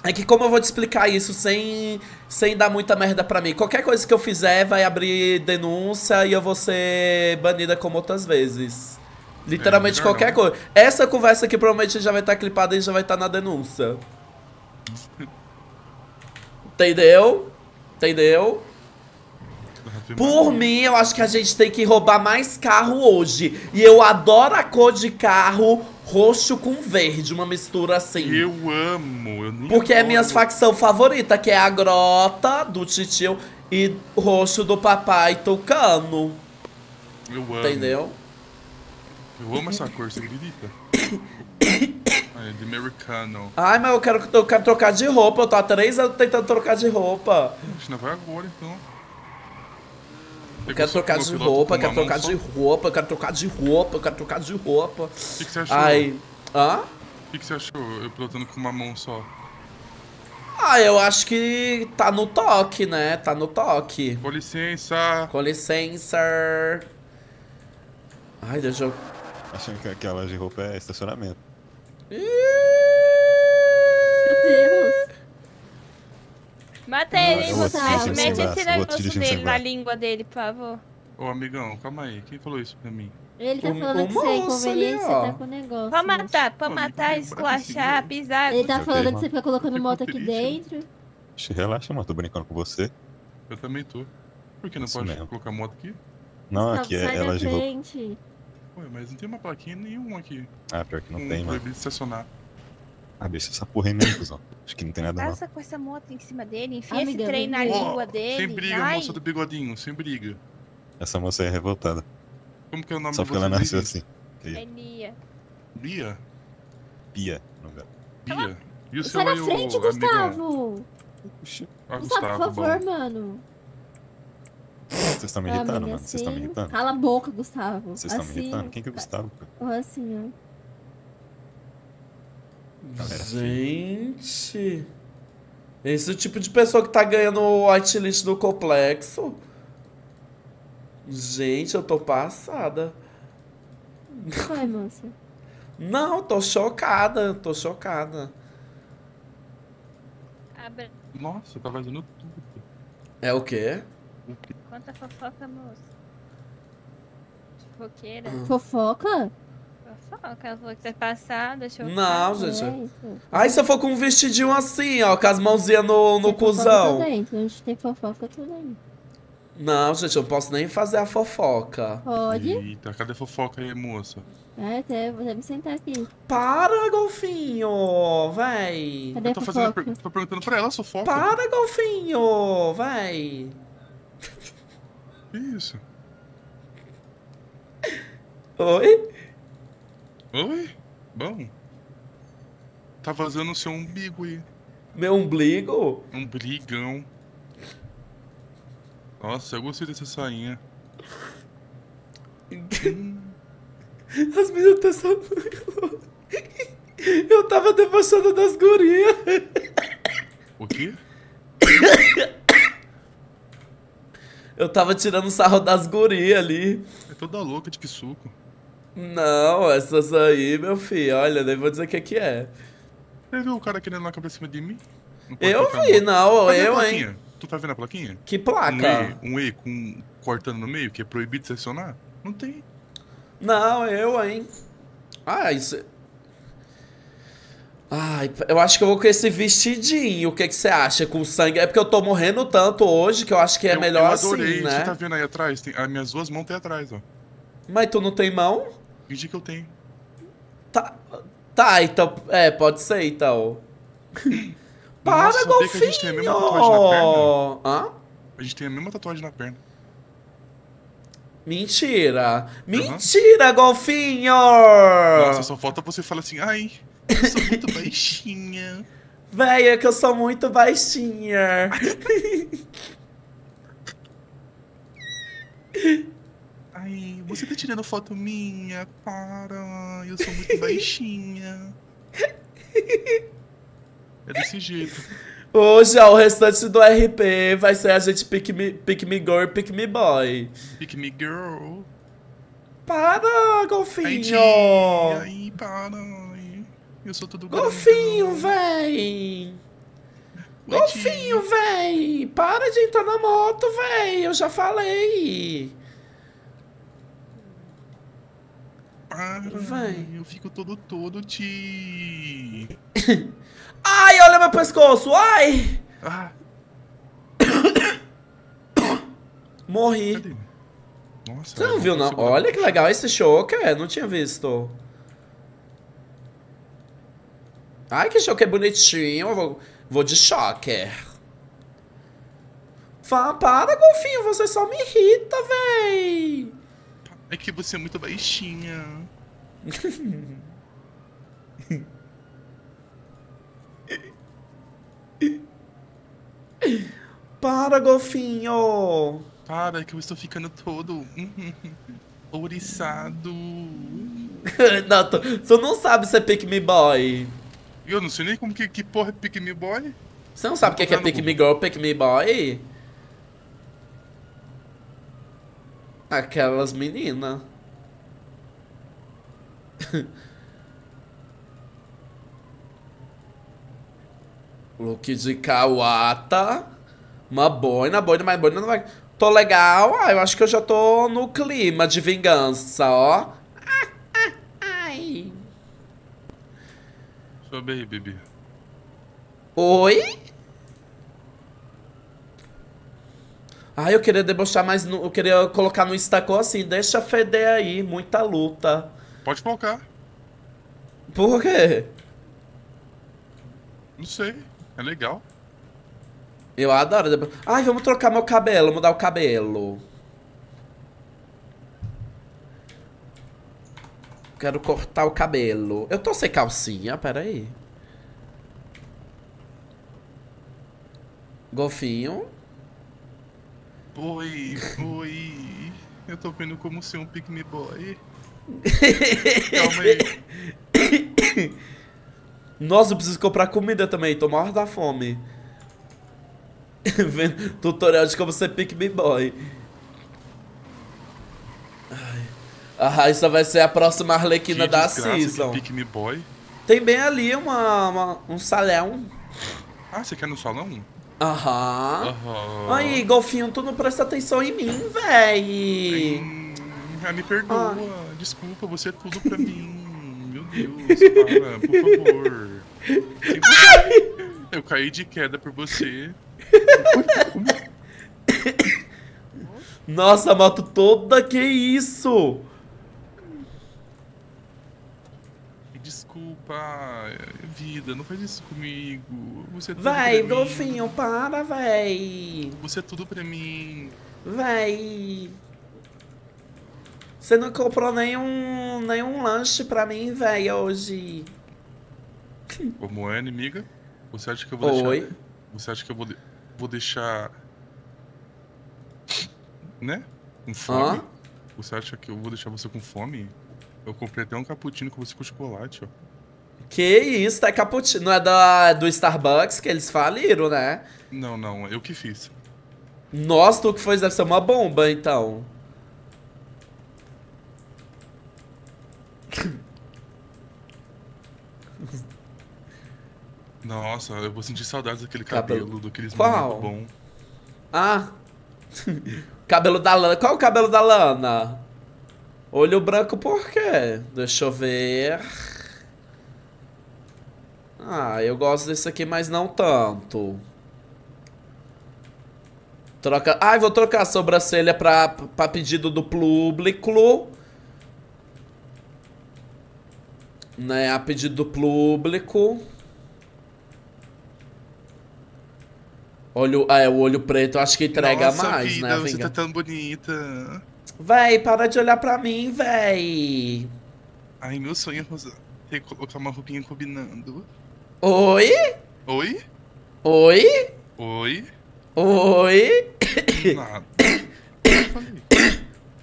É que como eu vou te explicar isso sem dar muita merda pra mim? Qualquer coisa que eu fizer vai abrir denúncia e eu vou ser banida como outras vezes. É, Literalmente melhor qualquer não. coisa. Essa conversa aqui provavelmente já vai estar clipada e já vai estar na denúncia. Entendeu? Entendeu? Ave Por Maria. mim, eu acho que a gente tem que roubar mais carro hoje. E eu adoro a cor de carro roxo com verde, uma mistura assim. Eu amo, eu nem Porque é adoro. minhas facção favorita, que é a grota do titio e roxo do papai tucano. Eu amo. Entendeu? Eu amo essa cor, você acredita? É, de americano. Ai, mas eu quero trocar de roupa. Eu tô há 3 anos tentando trocar de roupa. Oxe, não vai agora então. Eu Pegou quero só trocar pelo de piloto roupa, com eu quero uma mão trocar só? de O roupa, eu quero trocar de roupa, eu quero trocar de roupa. que você achou? Ai. Hã? O que você achou? Eu pilotando com uma mão só. Ah, eu acho que tá no toque, né? Tá no toque. Com licença. Com licença. Ai, deixa eu. Achando que aquela de roupa é estacionamento. Meu Deus. Mata Nossa, ele. Eu vou te Gustavo. dirigindo sem Mete braço, esse eu vou te negócio dirigindo sem dele na braço. língua dele, por favor. Ô, amigão, calma aí. Quem falou isso pra mim? Ele tá O falando que você é moço ali, inconveniente, você ó. tá com o negócio. Pra moço. matar, pra Pô, matar, amigo, esculachar, pisar. Ele tá Ok, falando que mano. você fica colocando Fico moto aqui triste. dentro. Ixi, relaxa, mano, tô brincando com você. Eu também tô. Por que não Isso pode mesmo. colocar moto aqui? Não, Gustavo, aqui sai é da ela de roupa. frente. Ué, mas não tem uma plaquinha nenhuma aqui. Ah, pior que não Com tem, mano. proibido de estacionar. Ah, deixa essa porra aí mesmo, cuzão. Acho que não tem nada não. Passa com essa moto em cima dele, enfia Amiga, esse trem na vem ver. língua Ó, dele. sem briga, vai. moça do bigodinho, sem briga. Essa moça aí é revoltada. Como que é o nome Só de porque ela vocês? nasceu aí? assim. Que É Lia. Bia? Pia, não dela. Bia? E o seu Sai da aí, o frente, amigão? Gustavo. Oxi, Ah, Gustavo, por Gustavo, favor, bom. mano. vocês estão me Ah, irritando, amiga, mano. Vocês estão me assim. irritando. Cala a boca, Gustavo. Vocês estão me Assim, irritando. Quem que é o Gustavo, pô? ou assim, Galera feia. Gente. Esse é o tipo de pessoa que tá ganhando o whitelist do complexo. Gente, eu tô passada. ó. Vai, moça. Não, tô chocada, tô chocada. Abra. Nossa, tá vazando tudo. É o quê? Conta a fofoca, moça. Fofoqueira. Fofoca? Fofoca. Ela falou que tá passada, deixou. Não, É gente. isso. Aí se eu for com um vestidinho assim, ó, com as mãozinhas no Tem fofoca cuzão. também, então a gente tem fofoca também. Não, gente, eu não posso nem fazer a fofoca. Pode? Eita, cadê a fofoca aí, moça? É, até vou me sentar aqui. Para, golfinho, véi. Cadê Eu a tô fazendo, fofoca? tô perguntando pra ela, fofoca. Para, golfinho, véi. Que isso? Oi? Oi? Bom. Tá vazando o seu umbigo aí. Meu umbigo? Umbigão. Nossa, eu gostei dessa sainha. As meninas estão só... Eu tava debochando das gurias. O quê? Eu tava tirando sarro das gurias ali. É toda louca de que suco. Não, essas aí, meu filho, olha, nem vou dizer o que é. Você viu o cara querendo lá pra cima de mim? Não pode Eu colocar vi, moto. não, Cadê a eu, plaquinha? hein. Tu tá vendo a plaquinha? Que placa? Um E com cortando no meio, que é proibido estacionar? Não tem. Não, eu, hein. Ah, isso... Ai, eu acho que eu vou com esse vestidinho. O que que você acha? Com sangue? É porque eu tô morrendo tanto hoje que eu acho que é melhor eu adorei. assim, né? Você tá vendo aí atrás? Tem, as minhas duas mãos tem atrás, ó. Mas tu não tem mão? Fingi que eu tenho. Tá, tá, então... É, pode ser, então. Para, Nossa, sabia que a gente tem a mesma tatuagem na golfinho! Hã? A gente tem a mesma tatuagem na perna. Mentira! Mentira, golfinho! Nossa, só falta você falar assim, ai, eu sou muito baixinha. Véi, é que eu sou muito baixinha. Ai, você tá tirando foto minha? Para, eu sou muito baixinha. É desse jeito. Hoje, ó, o restante do RP vai ser a gente pick me girl e pick me boy. Pick me girl. Para, Ai, golfinho! tia, ai, para. Ai, eu sou tudo Golfinho, grandão. véi! Golfinho, véi! Para de entrar na moto, véi! Eu já falei! Para, Vai. eu fico todo te... Ai, olha meu pescoço! Ai! Ah, Morri. cadê? Nossa, Você não viu, não? consigo Olha dar- que legal esse choker. Não tinha visto. Ai, que choker bonitinho. Eu vou de choker. Para, golfinho. Você só me irrita, véi. É que você é muito baixinha. Para, golfinho. Para, é que eu estou ficando todo ouriçado. Não, tu não sabe ser pick me boy. Eu não sei nem como que porra é Pick Me Boy. Você não sabe o que é pick me girl, pick me boy? Aquelas meninas. Look de Kawata. Uma boina, mas boina não vai. Tô legal. Ah, eu acho que eu já tô no clima de vingança, ó. Ai. Sobe aí, bebê. Oi? Ah, eu queria debochar mais. Eu queria colocar no Instacô assim. Deixa feder aí. Muita luta. Pode colocar. Por quê? Não sei. É legal. Eu adoro. Ai, vamos trocar meu cabelo. Mudar o cabelo. Quero cortar o cabelo. Eu tô sem calcinha, peraí. Golfinho. Oi. Eu tô vendo como ser um Pick Me Boy. Calma aí. Nossa, eu preciso comprar comida também. Tô morto da fome. Vendo tutorial de como ser pick me boy. Ah, isso vai ser a próxima Arlequina Que da desgraça, que season. Pick Me Boy. Tem bem ali um salão. Ah, você quer no salão? Aham. Aham. Aí, golfinho, tu não presta atenção em mim, véi. Me perdoa. Desculpa, você é tudo pra mim. Meu Deus, para, por favor. Sem você. Eu caí de queda por você. Nossa, a moto toda, que isso? Desculpa, vida, não faz isso comigo. Você é tudo Véi, pra mim. golfinho, para, véi. Você é tudo pra mim. Véi. Você não comprou nenhum lanche pra mim, véi, hoje. Como é, inimiga? Você acha que eu vou deixar... Oi? Você acha que eu vou deixar... Né? Com fome? Hã? Você acha que eu vou deixar você com fome? Eu comprei até um cappuccino com você com chocolate, ó. Que isso, tá cappuccino. Não é do Starbucks que eles faliram, né? Não, eu que fiz. Nossa, tu que fez deve ser uma bomba, então. Nossa, eu vou sentir saudades daquele Cabelo. cabelo, daqueles Qual? momentos bom. Ah. Cabelo da Lana. Qual é o cabelo da Lana? Olho branco por quê? Deixa eu ver. Ah, eu gosto desse aqui, mas não tanto. Troca... Ai, vou trocar a sobrancelha pra pedido do público. Né, a pedido do público. O olho preto eu acho que entrega Nossa, mais, vida, né, você Vinga? tá tão bonita. Véi, para de olhar pra mim, véi. Ai, meu sonho é colocar uma roupinha combinando. Oi? Oi? Oi? Oi? Oi? Nada. Eu falei.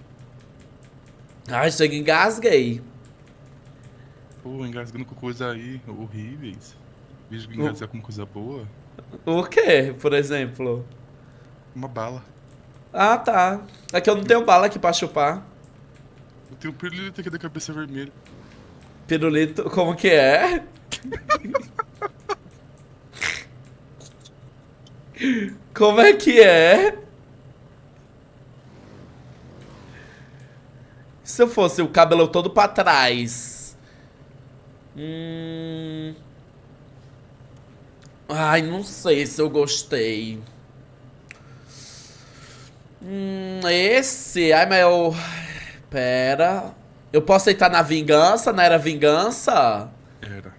Ai, chega, engasguei. Pô, engasgando com coisa aí horríveis. Vejo que engasgar com coisa boa. O quê, por exemplo? Uma bala. Ah, tá. É que eu não tenho bala aqui pra chupar. Eu tenho um pirulito aqui da cabeça vermelha. Pirulito, como que é? Como é que é? Se eu fosse o cabelo todo pra trás. Ai, não sei se eu gostei. Esse. Ai, mas eu. Pera. Eu posso entrar na vingança? Não era vingança? Era.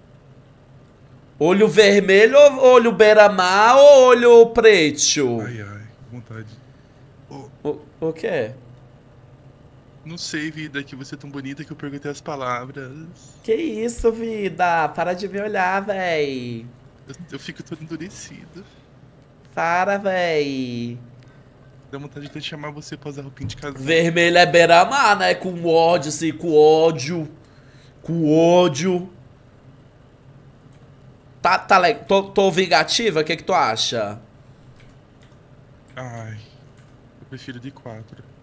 Olho vermelho ou olho beira-mar ou olho preto? Ai, ai, vontade. O quê? Não sei, vida, que você é tão bonita que eu perguntei as palavras. Que isso, vida? Para de me olhar, véi. Eu fico todo endurecido. Para, véi. Dá vontade de chamar você pra usar roupinha de casal. Vermelho é beira-mar, né? Com ódio, assim, com ódio. Com ódio. Tá legal. Tô vingativa? O que tu acha? Ai, eu prefiro de 4.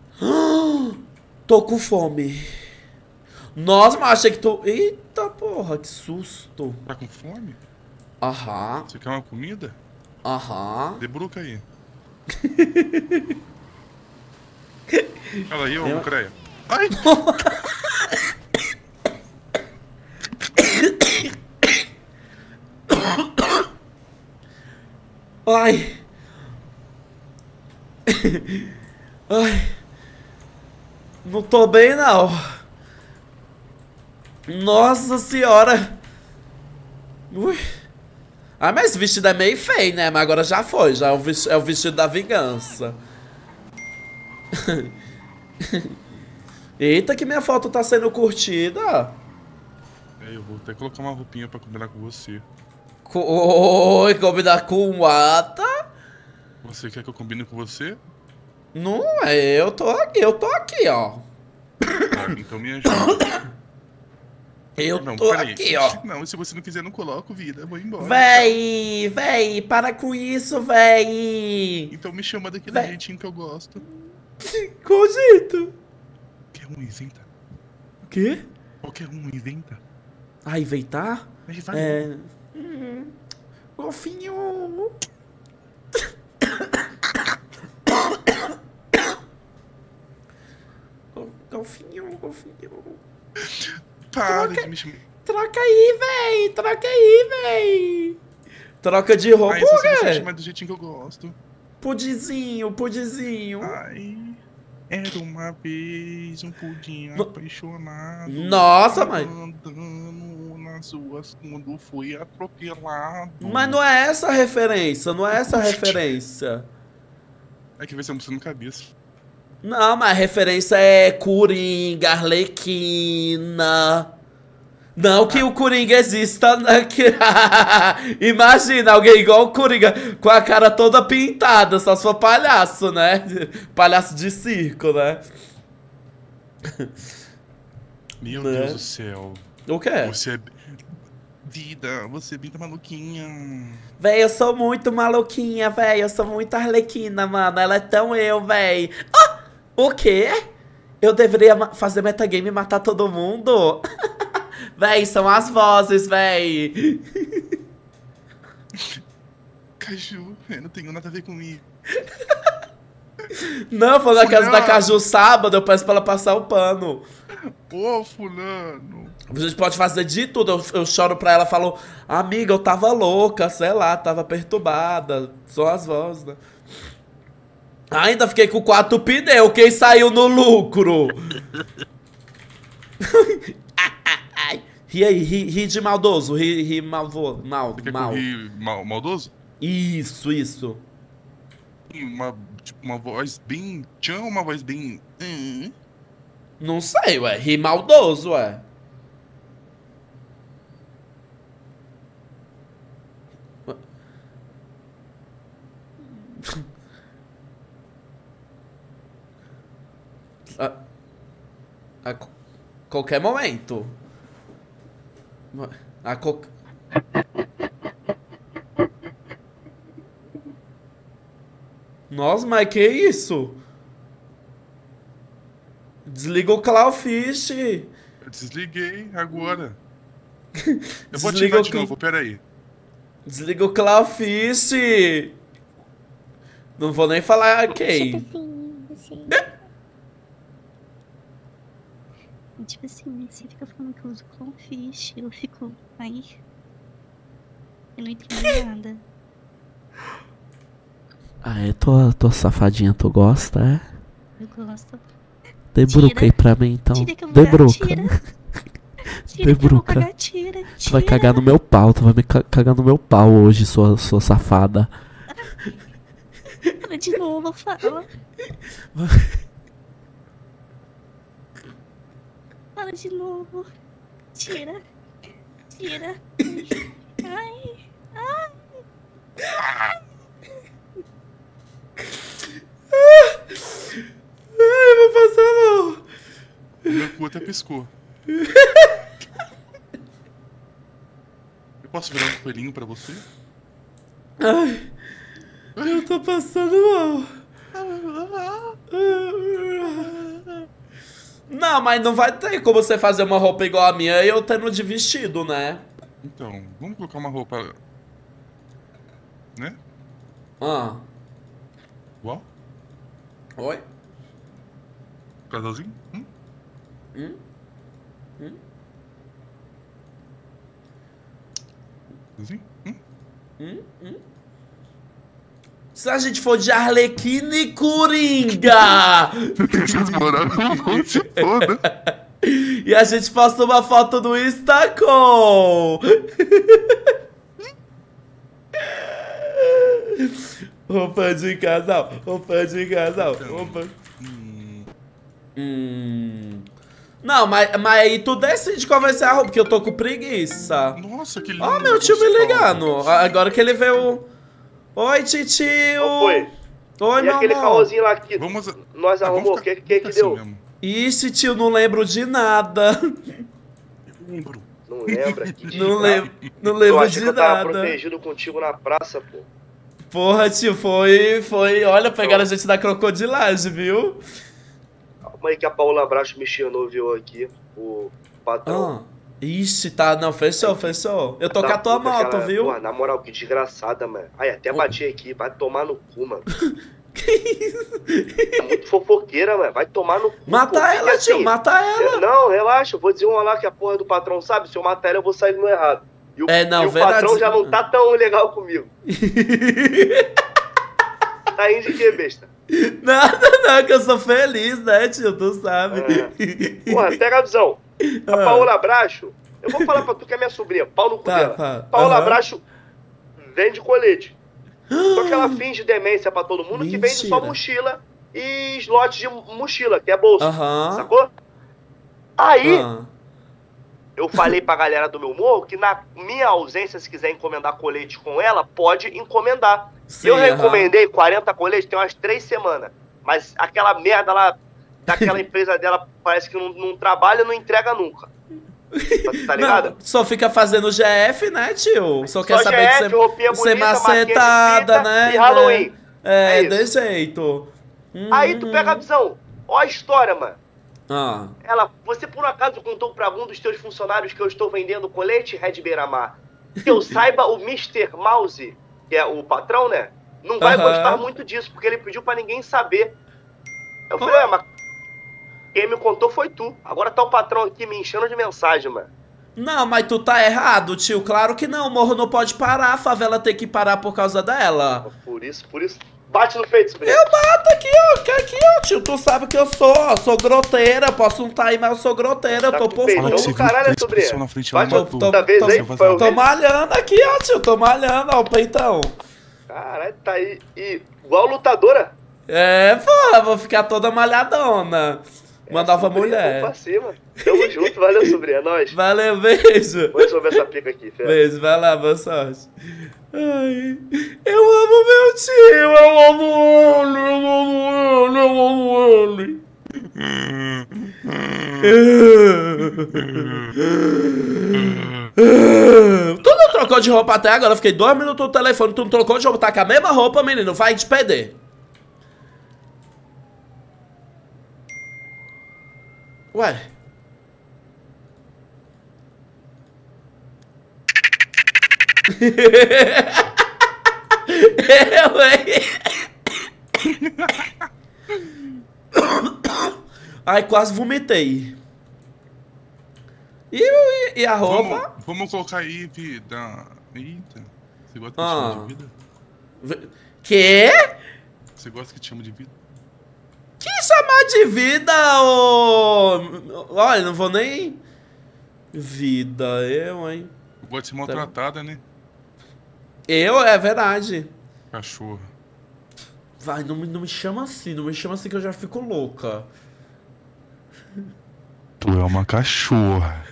Tô com fome. Nossa, mas achei que tu... Eita, porra, que susto. Tá com fome? Aham, Você quer uma comida? aham. Debruca aí. Fala aí, ô Creia. Ai! Ai. Ai. Não tô bem, não. Nossa senhora. Ui. Ah, mas esse vestido é meio feio, né? Mas agora já foi. Já é o vestido da vingança. Eita, que minha foto tá sendo curtida. É, eu vou até colocar uma roupinha pra combinar com você. Oi, combinar com o Ata? Você quer que eu combine com você? Não é, eu tô aqui, ó. Ah, então me ajuda. Eu Não, tô peraí. aqui, ó. Não, se você não quiser, não coloco, vida. Eu vou embora. Véi, para com isso, véi. Então me chama daquele Véi. jeitinho que eu gosto. Qual jeito? Qualquer um inventa. O quê? Qualquer um inventa. Ah, inventar? Mas vai. É... Golfinho. Golfinho. Para de me chamar. Troca aí, véi. Troca de roupa, Ai, se você quê? chamar do jeitinho que eu gosto. Pudizinho. Ai, era uma vez um pudim No- apaixonado. Nossa, mãe. Andando nas ruas quando foi atropelado. Mas não é essa a referência, É que vai ser uma música na cabeça. Não, mas a referência é Coringa, Arlequina. Não que o Coringa exista, né? Imagina alguém igual o Coringa, com a cara toda pintada, só se for palhaço, né? Palhaço de circo, né? Meu Né? Deus do céu. O quê? Você é... Vida, você é bem maluquinha. Véi, eu sou muito maluquinha, véi. Eu sou muito arlequina, mano. Ela é tão eu, véi. Ah! O quê? Eu deveria fazer metagame e matar todo mundo? Véi, são as vozes, véi. Caju, eu não tenho nada a ver comigo. Não, foi na casa da Fulano. Caju sábado. Eu peço pra ela passar o pano. Ô, fulano. A gente pode fazer de tudo. Eu choro pra ela, falo, amiga, eu tava louca, sei lá, tava perturbada. Só as vozes, né? Ainda fiquei com 4 pneus. Quem saiu no lucro? Ri aí, ri de maldoso. Ri maldoso. Você quer que eu ri maldoso? Isso. Uma voz bem tchan, uma voz bem... Não sei, ué. Ri maldoso, ué. A qualquer momento. Nossa, mas que isso? Desliga o Clawfish. Eu desliguei agora. Eu vou Desliga ativar o de novo, peraí. Desliga o Clawfish. Não vou nem falar Tipo quem. assim. Tipo assim, você fica falando que eu uso Clownfish, eu fico. Aí. Eu não entendi nada. Ah, é? Tua safadinha, tu gosta, é? Eu gosto. Debruca Tira. aí pra mim, então. Tira que eu vou Debruca. Tira que eu vou Debruca. pagar, tira. Tu vai cagar no meu pau, tu vai me cagar no meu pau hoje, sua safada. Fala de novo, fala. Fala de novo. Tira. Tira. Ai. Ai, vou passar mal. O meu cu até piscou. Eu posso virar um coelhinho pra você? Ai, eu tô passando mal. Não, mas não vai ter como você fazer uma roupa igual a minha e eu tendo de vestido, né? Então, vamos colocar uma roupa... Né? Ah, Igual? oi? Casalzinho? Casalzinho? Se a gente for de Arlequina e Coringa! Vocês moraram não se foda. E a gente posta uma foto no Instacom! Roupa de casal, roupa de casal, roupa... Não, mas aí tu decide qual vai ser a roupa, porque eu tô com preguiça. Nossa, que lindo. Ó, meu tio me ligando. Agora que ele veio... Oi, titio! Foi. Oi, E meu aquele amor. caôzinho lá que Vamos... nós Ah, arrumou, o vamos que ficar deu? assim mesmo. Ixi, tio, não lembro de nada. Lembro. Não lembra? Que Não desgraça. não Eu lembro achei de que eu tava nada. protegido contigo na praça, pô. Porra, tio, foi... Olha, pegaram a gente da crocodilagem, viu? Calma aí que a Paula Bracho me chamou, viu, aqui, o patrão. Ixi, tá, não, fechou. Eu tô Da com a tua puta, moto, aquela- viu? Pô, na moral, que desgraçada, mano. Ai, até bati aqui, vai tomar no cu, mano. Que isso? É muito fofoqueira, mano. Vai tomar no cu. Mata pô. Porque, ela, tio, assim, mata ela. Não, relaxa, eu vou desenrolar que a porra do patrão sabe. Se eu matar ela, eu vou sair no errado. E o, Não, e o verdade. patrão já não tá tão legal comigo. Tá indo de quê, besta? Nada, não, que eu sou feliz, né, tio? Tu sabe. Porra, pega a visão. A Paola Bracho, eu vou falar pra tu que é minha sobrinha, pau no cu Tá, dela. tá. Paola Aham. Bracho vende colete. Só que ela finge demência pra todo mundo que vende só Mentira. mochila e slot de mochila, que é bolsa. Aham. Sacou? Aí, Ah. eu falei pra galera do meu morro que na minha ausência, se quiser encomendar colete com ela, pode encomendar. Sim, Eu aham. recomendei 40 coletes, tem umas 3 semanas. Mas aquela merda lá, daquela empresa dela, parece que não trabalha, não entrega nunca. Tá ligado? Não, só fica fazendo GF, né, tio? Só quer saber GF, de ser, roupinha ser bonita, macetada, maquiagem né? e Halloween. É, É isso. de jeito. Aí tu pega a visão. Ó a história, mano. Ah. Você por acaso contou pra algum dos teus funcionários que eu estou vendendo colete, Red Beira-Mar? Que eu saiba, o Mr. Mouse, que é o patrão, né? Não vai Aham. gostar muito disso, porque ele pediu pra ninguém saber. Eu falei, mas quem me contou foi tu. Agora tá o patrão aqui me enchendo de mensagem, mano. Não, mas tu tá errado, tio. Claro que não. O morro não pode parar. A favela tem que parar por causa dela. Por isso. Bate no peito, sobrinho. Eu bato aqui, ó, tio. Tu sabe que eu sou groteira. Posso não tá aí, mas eu sou groteira. Eu Tá tô com por peitão Fala que do você viu caralho, três sobrinha. pessoas na frente, ela Bate matou. outra vez tô- aí, foi Tô malhando aqui, ó, tio. Tô malhando, ó, o peitão. Caralho, tá aí. Igual lutadora. É, pô, vou ficar toda malhadona. Uma nova Sobrinha, mulher. vamos pra cima. Tamo junto, valeu, sobrinha. É nóis. Valeu, beijo. Vou resolver essa pica aqui, fé. Beijo, vai lá, boa sorte. Ai, eu amo meu tio, eu amo ele, eu amo ele, eu amo ele. Tu não trocou de roupa até agora? Eu fiquei 2 minutos no telefone, tu não trocou de roupa, tá com a mesma roupa, menino, vai te perder. Ué? Eu, hein? Ai, quase vomitei. E a roupa? Vamos colocar aí, vida. Eita. Você gosta que Ah. te chama de vida? Quê? Você gosta que te chama de vida? Que chamar de vida, ô... Olha, não vou nem... Vida, eu, hein? Eu gosto de ser maltratada, né? Eu, é verdade. Cachorra. Vai, não me chama assim, não me chama assim que eu já fico louca. Tu é uma cachorra.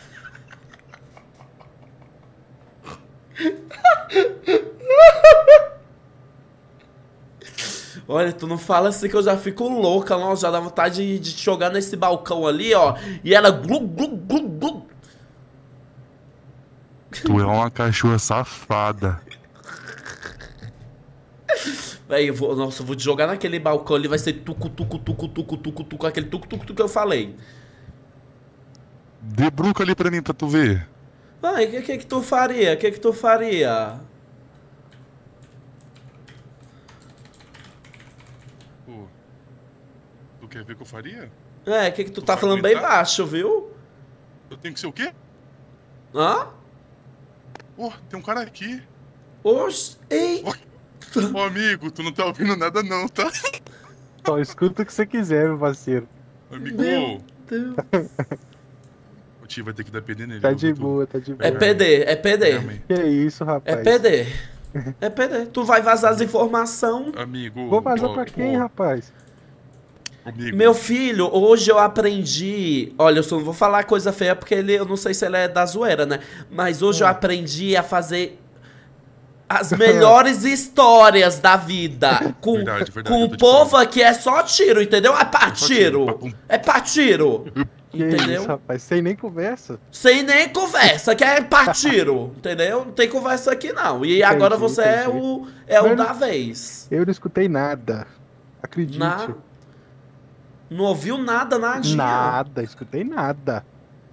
Olha, tu não fala assim que eu já fico louca, não. Já dá vontade de te jogar nesse balcão ali, ó. E ela glu, glu, glu, glu. Tu é uma cachorra safada. Véi, nossa, eu vou te jogar naquele balcão ali, vai ser tucu, tucu, tucu, tucu, tucu, tucu, aquele tucu, tucu, tucu que eu falei. Debruca ali pra mim pra tu ver. Vai, o que tu faria? O que tu faria? Pô, tu quer ver o que eu faria? É, o que tu tá vai falando bem aguentar? baixo, viu? Eu tenho que ser o quê? Hã? Pô, tem um cara aqui. Oxe, ei. Ô amigo, tu não tá ouvindo nada não, tá? Só escuta o que você quiser, meu parceiro. Amigo, Meu Deus. o tio vai ter que dar PD nele. Tá viu, de tu? boa, tá de boa. É PD, é PD. Amém. Que isso, É rapaz? PD. É PD. Tu vai vazar as informações. Amigo. Vou vazar ó, pra quem, ó, rapaz? Amigo. Meu filho, hoje eu aprendi. Olha, eu só não vou falar coisa feia porque eu não sei se ele é da zoeira, né? Mas hoje eu aprendi a fazer as melhores histórias da vida. Com, Verdade, verdade, com eu o tô de povo prova. aqui é só tiro, entendeu? É pra Só tiro. papum. É pra tiro. Que Entendeu? isso, rapaz? Sem nem conversa? Sem nem conversa, que é pra tiro, entendeu? Não tem conversa aqui não. E agora você é entendi. o Mas- da vez. Eu não escutei nada. Acredite. Não ouviu nada, nadinha. Nada, escutei nada.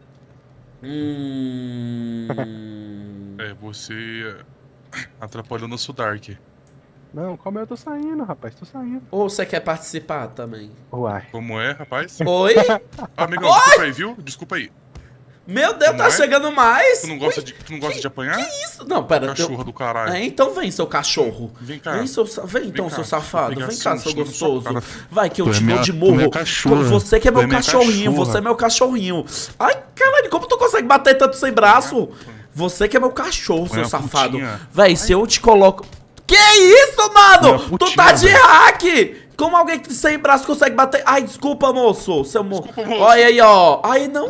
É, você atrapalhou nosso Dark. Não, como eu tô saindo, rapaz? Tô saindo. Ou você quer participar também? Uai. Como é, rapaz? Oi? Amigão, desculpa aí, viu? Desculpa aí. Meu Deus, Como tá é? chegando mais. Tu não gosta de apanhar? Isso, não, pera. Cachorra do caralho. É, então vem, seu cachorro. Vem cá. Vem então, cá, seu safado. vou pegar Vem cá, assim, seu um chute na sua gostoso. cara. Vai que eu Tu é te dou minha- de tu é murro. minha cachorra. Você que é Tu meu é minha cachorrinho, cachorra. você é meu cachorrinho. Ai, caralho, como tu consegue bater tanto sem braço? Você que é meu cachorro, seu Minha safado. putinha. Véi, se eu te coloco... Que isso, mano? Minha Tu tá putinha, de velho. hack! Como alguém que sem braço consegue bater... Ai, desculpa, moço. Seu Desculpa, moço. Olha aí, ó. Ai, não.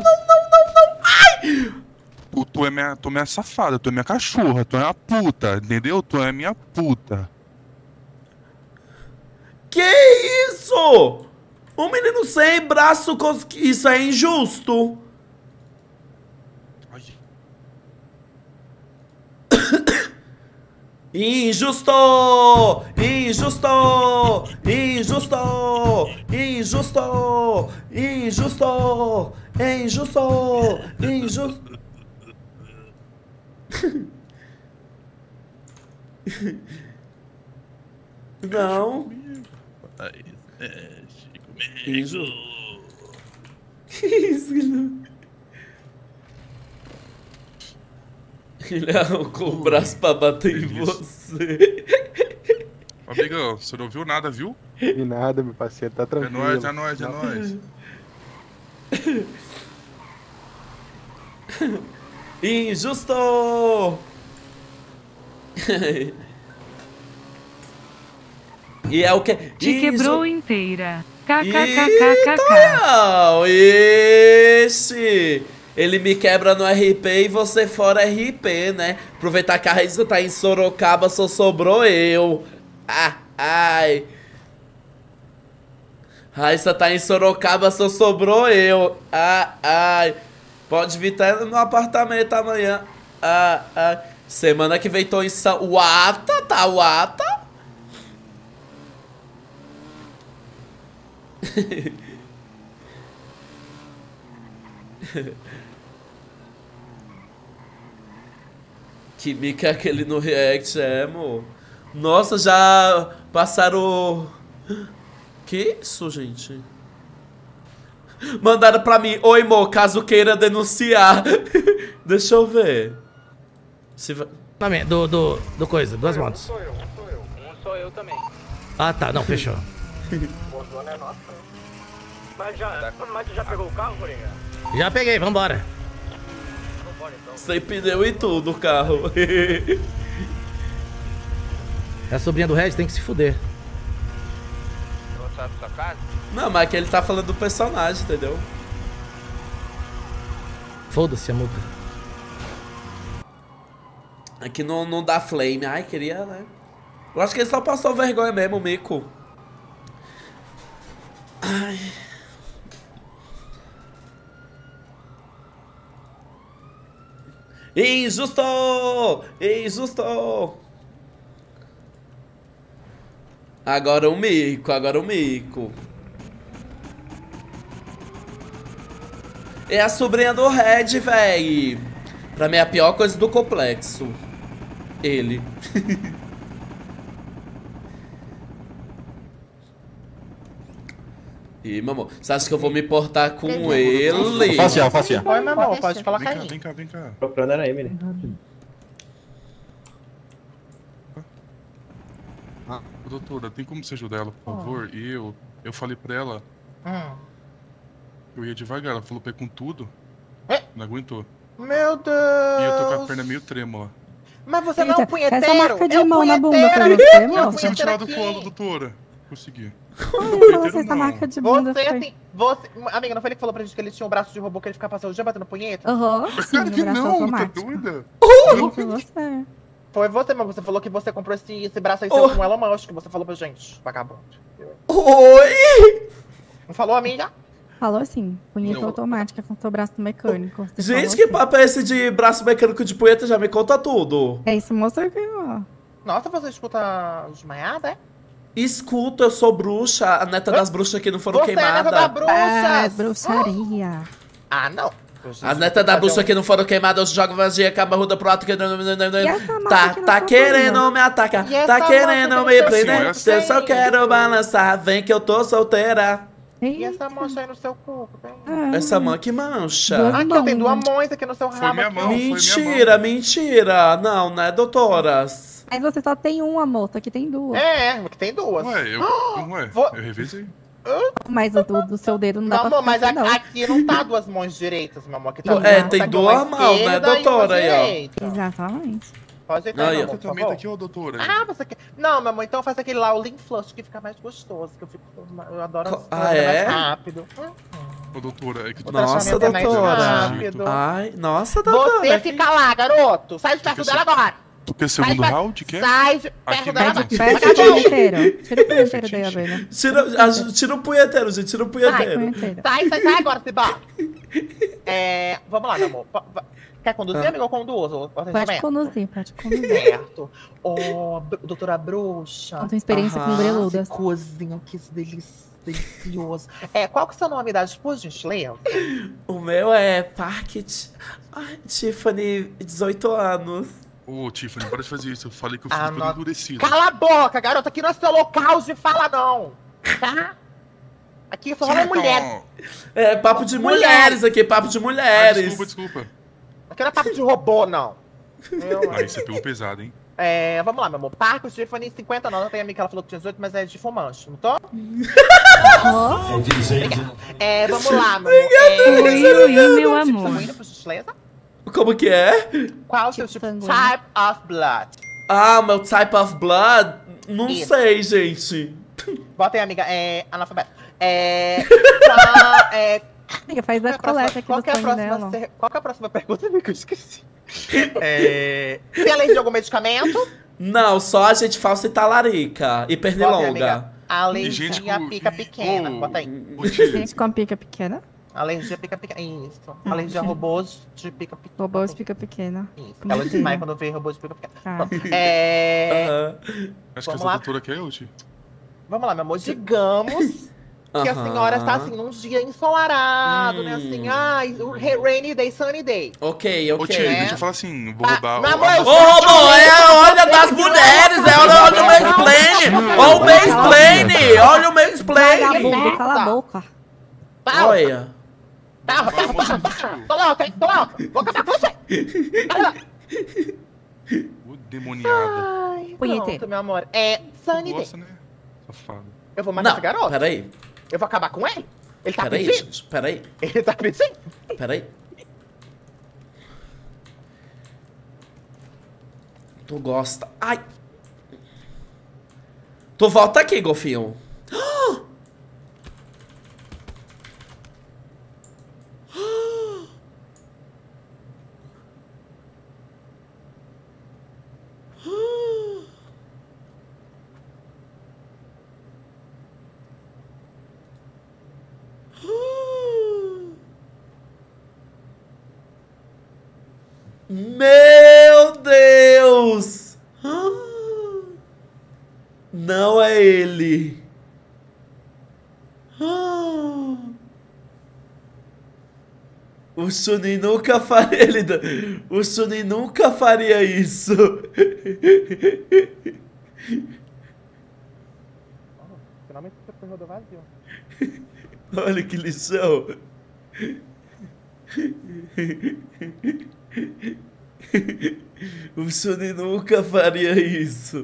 Ai! Tu é minha safada, tu é minha cachorra, tu é minha puta, entendeu? Tu é minha puta. Que isso? Um menino sem braço... Isso é injusto. Ai, Injusto! Injusto! Injusto! Injusto! Injusto! Injusto! Injusto! Não. Injusto. Que isso, Guilherme? Ele arrancou o braço pra bater em você. Amigão, você não viu nada, viu? E nada, meu parceiro. Tá É tranquilo. nóis, é nóis, é nóis. Injusto! E é o que? Te quebrou inteira. KKKKK. KKKKK. Não, esse! Ele me quebra no RP e você fora RP, né? Aproveitar que a Raíssa tá em Sorocaba, só sobrou eu. Ah, ai. Raíssa tá em Sorocaba, só sobrou eu. Ah, ai. Pode vir até no apartamento amanhã. Ah, ai. Semana que vem tô em São... Wata, tá? Wata? Que mica é aquele no react, é, amor? Nossa, já passaram... Que isso, gente? Mandaram pra mim. Oi, Mo, caso queira denunciar. Deixa eu ver. Se vai... Do coisa, duas motos. Sou eu. Um sou eu também. Ah, tá. Não, fechou. O dono é nosso. Mas já pegou o carro, Coringa? Já peguei, vambora. Vambora, então. Sem pneu e tudo o carro. É a sobrinha do Red, tem que se fuder. Eu vou sair pra sua casa? Não, mas é que ele tá falando do personagem, entendeu? Foda-se a multa. Aqui não dá flame. Ai, queria, né? Eu acho que ele só passou vergonha mesmo, o Mico. Ai. Injusto! Injusto! Agora o Mico, agora o Mico. É a sobrinha do Red, véi. Pra mim é a pior coisa do complexo. Ele. Ih, mamô, você acha que eu vou me portar com ele? Facial. Oi, meu amor, pode colocar aí. Vem cá. Procurando era Emily. Doutora, tem como você ajudar ela, por favor? E eu falei pra ela que eu ia devagar. Ela falou pra ir com tudo. Não aguentou. Meu Deus! E eu tô com a perna meio trêmula. Mas você não é um punheteiro! Essa marca de é um mão na bunda punheteiro! foi você, Eu moça? consigo tirar do colo, doutora. Consegui. Essa marca de bunda Você, foi... assim, amiga, não foi ele que falou pra gente que ele tinha um braço de robô que ele ficava passando o dia batendo punheta? Aham, sim, Cara, no que braço não, tá automático. doida? Sim, foi você. Foi você, mas você falou que você comprou esse braço aí seu com o Elon Musk, que você falou pra gente, vagabundo. Oi! Não falou, amiga? Falou assim, punheta Não. automática com seu braço mecânico. Você Gente, falou que assim. papo é esse de braço mecânico de punheta? Já me conta tudo. É isso, moça, que ó. Nossa, você escuta desmaiada, é? Escuta, eu sou bruxa, a neta das bruxas que não foram Você é a neta da queimadas. bruxa! Bruxaria. Ah, não. As netas da bruxa que não foram queimadas, eu jogo magia, acaba ruda pro alto que essa marca tá, que tá não querendo foi, me atacar, E essa tá marca querendo que me não foi, prender, assim, eu só quero balançar, vem que eu tô solteira. E essa mancha aí no seu cu? Essa mão que mancha. Aqui, ó, tem duas mãos aqui no seu Foi rabo. minha aqui, mão, ó. foi minha Mentira, mão. mentira. Não, né, doutoras? Mas você só tem uma, moça, aqui tem duas. É, aqui tem duas. Ué, eu revisei. Mas o do seu dedo não dá Não, pra amor, mas ficar assim, não. aqui não tá duas mãos direitas, meu amor. Aqui tá É, tá tem aqui duas uma mãos, né, esquerda e uma doutora, aí, ó. direita. Exatamente. Pode ajeitar Aí, aí, ó. não, Você por também tá favor. aqui, ô doutora? Ah, você quer... Não, meu amor, então faz aquele lá, o Lean Flush, que fica mais gostoso, que eu fico... Eu adoro as coisas é? mais rápido. Ô doutora, é que tu Nossa, tratamento é mais doutora. rápido. Ai, nossa, doutora. Você fica lá, garoto. Sai de perto dela agora. Tu quer segundo round? Quer? Sai de Aqui perto dela não. agora. Fecha o punheteiro. Tira o punheteiro daí, abelha. Tira o punheteiro, gente, tira o punheteiro. Punheteiro. Sai agora, Cibá. Vamos lá, meu amor. Quer conduzir, amigo, ou conduzo? Pode conduzir, pode conduzir. Certo. Ô, doutora bruxa. Eu tenho experiência com greludas. Esse cozinho, que delicioso. Qual que é o seu nome da por gentileza? O meu é Parque Tiffany, 18 anos. Ô, Tiffany, para de fazer isso. Eu falei que eu fico todo endurecido. Cala a boca, garota. Aqui não é seu local de fala, não. Tá? Aqui só rola mulher. É, papo de mulheres aqui, papo de mulheres. Desculpa. Aqui não é papo de robô, não. Aí você pegou pesado, hein? Vamos lá, meu amor. Parque Tiffany, 50 não. Não tem amiga que ela falou que tinha 18, mas é de fumante, não tô? Vamos lá, meu amor. Oi, meu amor. Por gentileza? Como que é? Qual o seu tipo type of blood? Ah, meu type of blood? Não Isso. sei, gente. Bota aí, amiga. Analfabeto. Amiga, faz a coleta aqui do sangue dela. Qual que é a próxima pergunta, amiga? Eu esqueci. Tem alergia a algum medicamento? Não, só a gente falsa e talarica. E Bota aí, pernilonga. amiga. Alergia gente com- pica pequena. Bota aí. Gente com a pica pequena. Alergia pica pequena. Isso. Alergia a robôs de pica pequena. Robôs pica pequena. Isso. Ela desmaia quando vê robôs de pica pequena. Ah. Bom, Acho que Vamos essa lá. doutora quer eu, Ti. Vamos lá, meu amor. Digamos que a senhora está assim num dia ensolarado, né? Assim, rainy day, sunny day. Ok, Ô, Ti, ok. deixa eu falar assim, vou roubar... Meu amor, Ô, robô, é a hora das mulheres, é a hora louca. Olha. Tô louca, hein? Tô louca. Vou acabar com você. Ô, demoniada. Ai, Punheteiro. pronto, meu amor. É Sunny Day. Gosta, né? Safado. Eu vou matar Não, esse garoto. peraí. Eu vou acabar com ele? Ele tá Peraí, pedindo? gente. Peraí. Ele tá pedindo? Peraí. Tu gosta. Ai. Tu volta aqui, golfinho. Meu Deus! Não é ele. O Suni nunca faria O Suni nunca faria isso. Finalmente você rodou vazio. Olha que lição. O Suni nunca faria isso.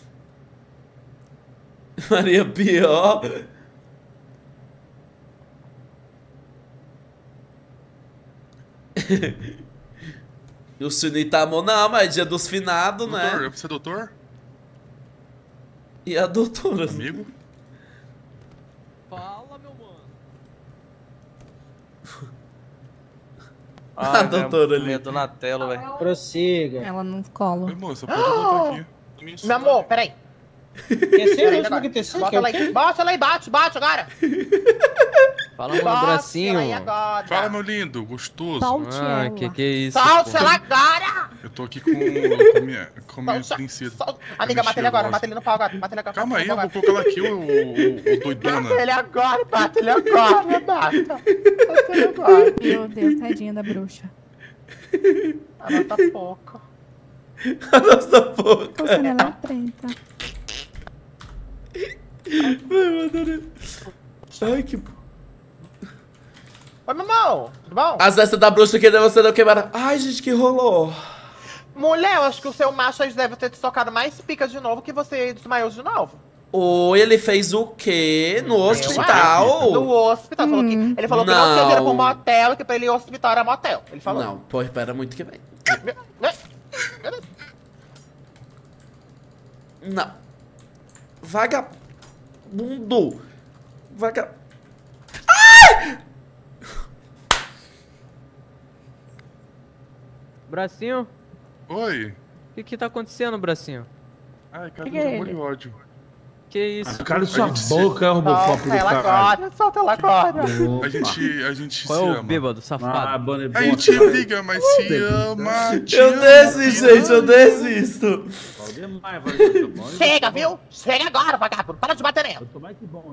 Faria pior. O Suni tá amor, não, mas é dia dos finados, né? Doutor, você é doutor? E a doutora? Amigo? Fala, meu mano. A doutora ali. É Donatello, velho. Prossiga. Ela não cola. Oi, moça, pode voltar aqui. Meu amor, peraí. TC, Bota ela aí, bota ela aí, bate agora. Fala, meu Bota bracinho. ela aí agora. Fala, meu lindo, gostoso. Ah, que é isso? Solte pô? ela agora. Eu tô aqui com minha princesa. Amiga, mata ele agora, mata ele no pau agora. Mata ele agora. Calma aí, eu vou colocar ela aqui, o doidona. Mata ele agora, bata ele agora, mata. Mata ele agora. Meu Deus, tadinha da bruxa. A nota pouco. A nossa boca. Você não é trenta. Ai, que... Oi, meu irmão, tudo bom? As vestes da bruxa que você não queimaram. Ai, gente, que rolou. Mulher, eu acho que o seu macho aí deve ter te socado mais pica de novo que você desmaiou de novo. Oi, ele fez o quê? No hospital? No hospital. Ele falou que não tinha dinheiro pro motel e que pra ele ir ao hospital era motel. Ele falou. Não, pô, espera muito que vem. Não. Vagabundo. Bracinho? Oi. O que tá acontecendo, bracinho? Ai, cara, Que é eu ele? de ódio. Que isso? Cala sua boca, Robocop do caralho. Solta ela agora. A gente Qual se é o ama. bêbado, safado? A gente briga, mas se ama. Eu desisto, gente, eu desisto. Chega, viu? Chega agora, vagabundo. Para de bater nela. Tô mais que bom.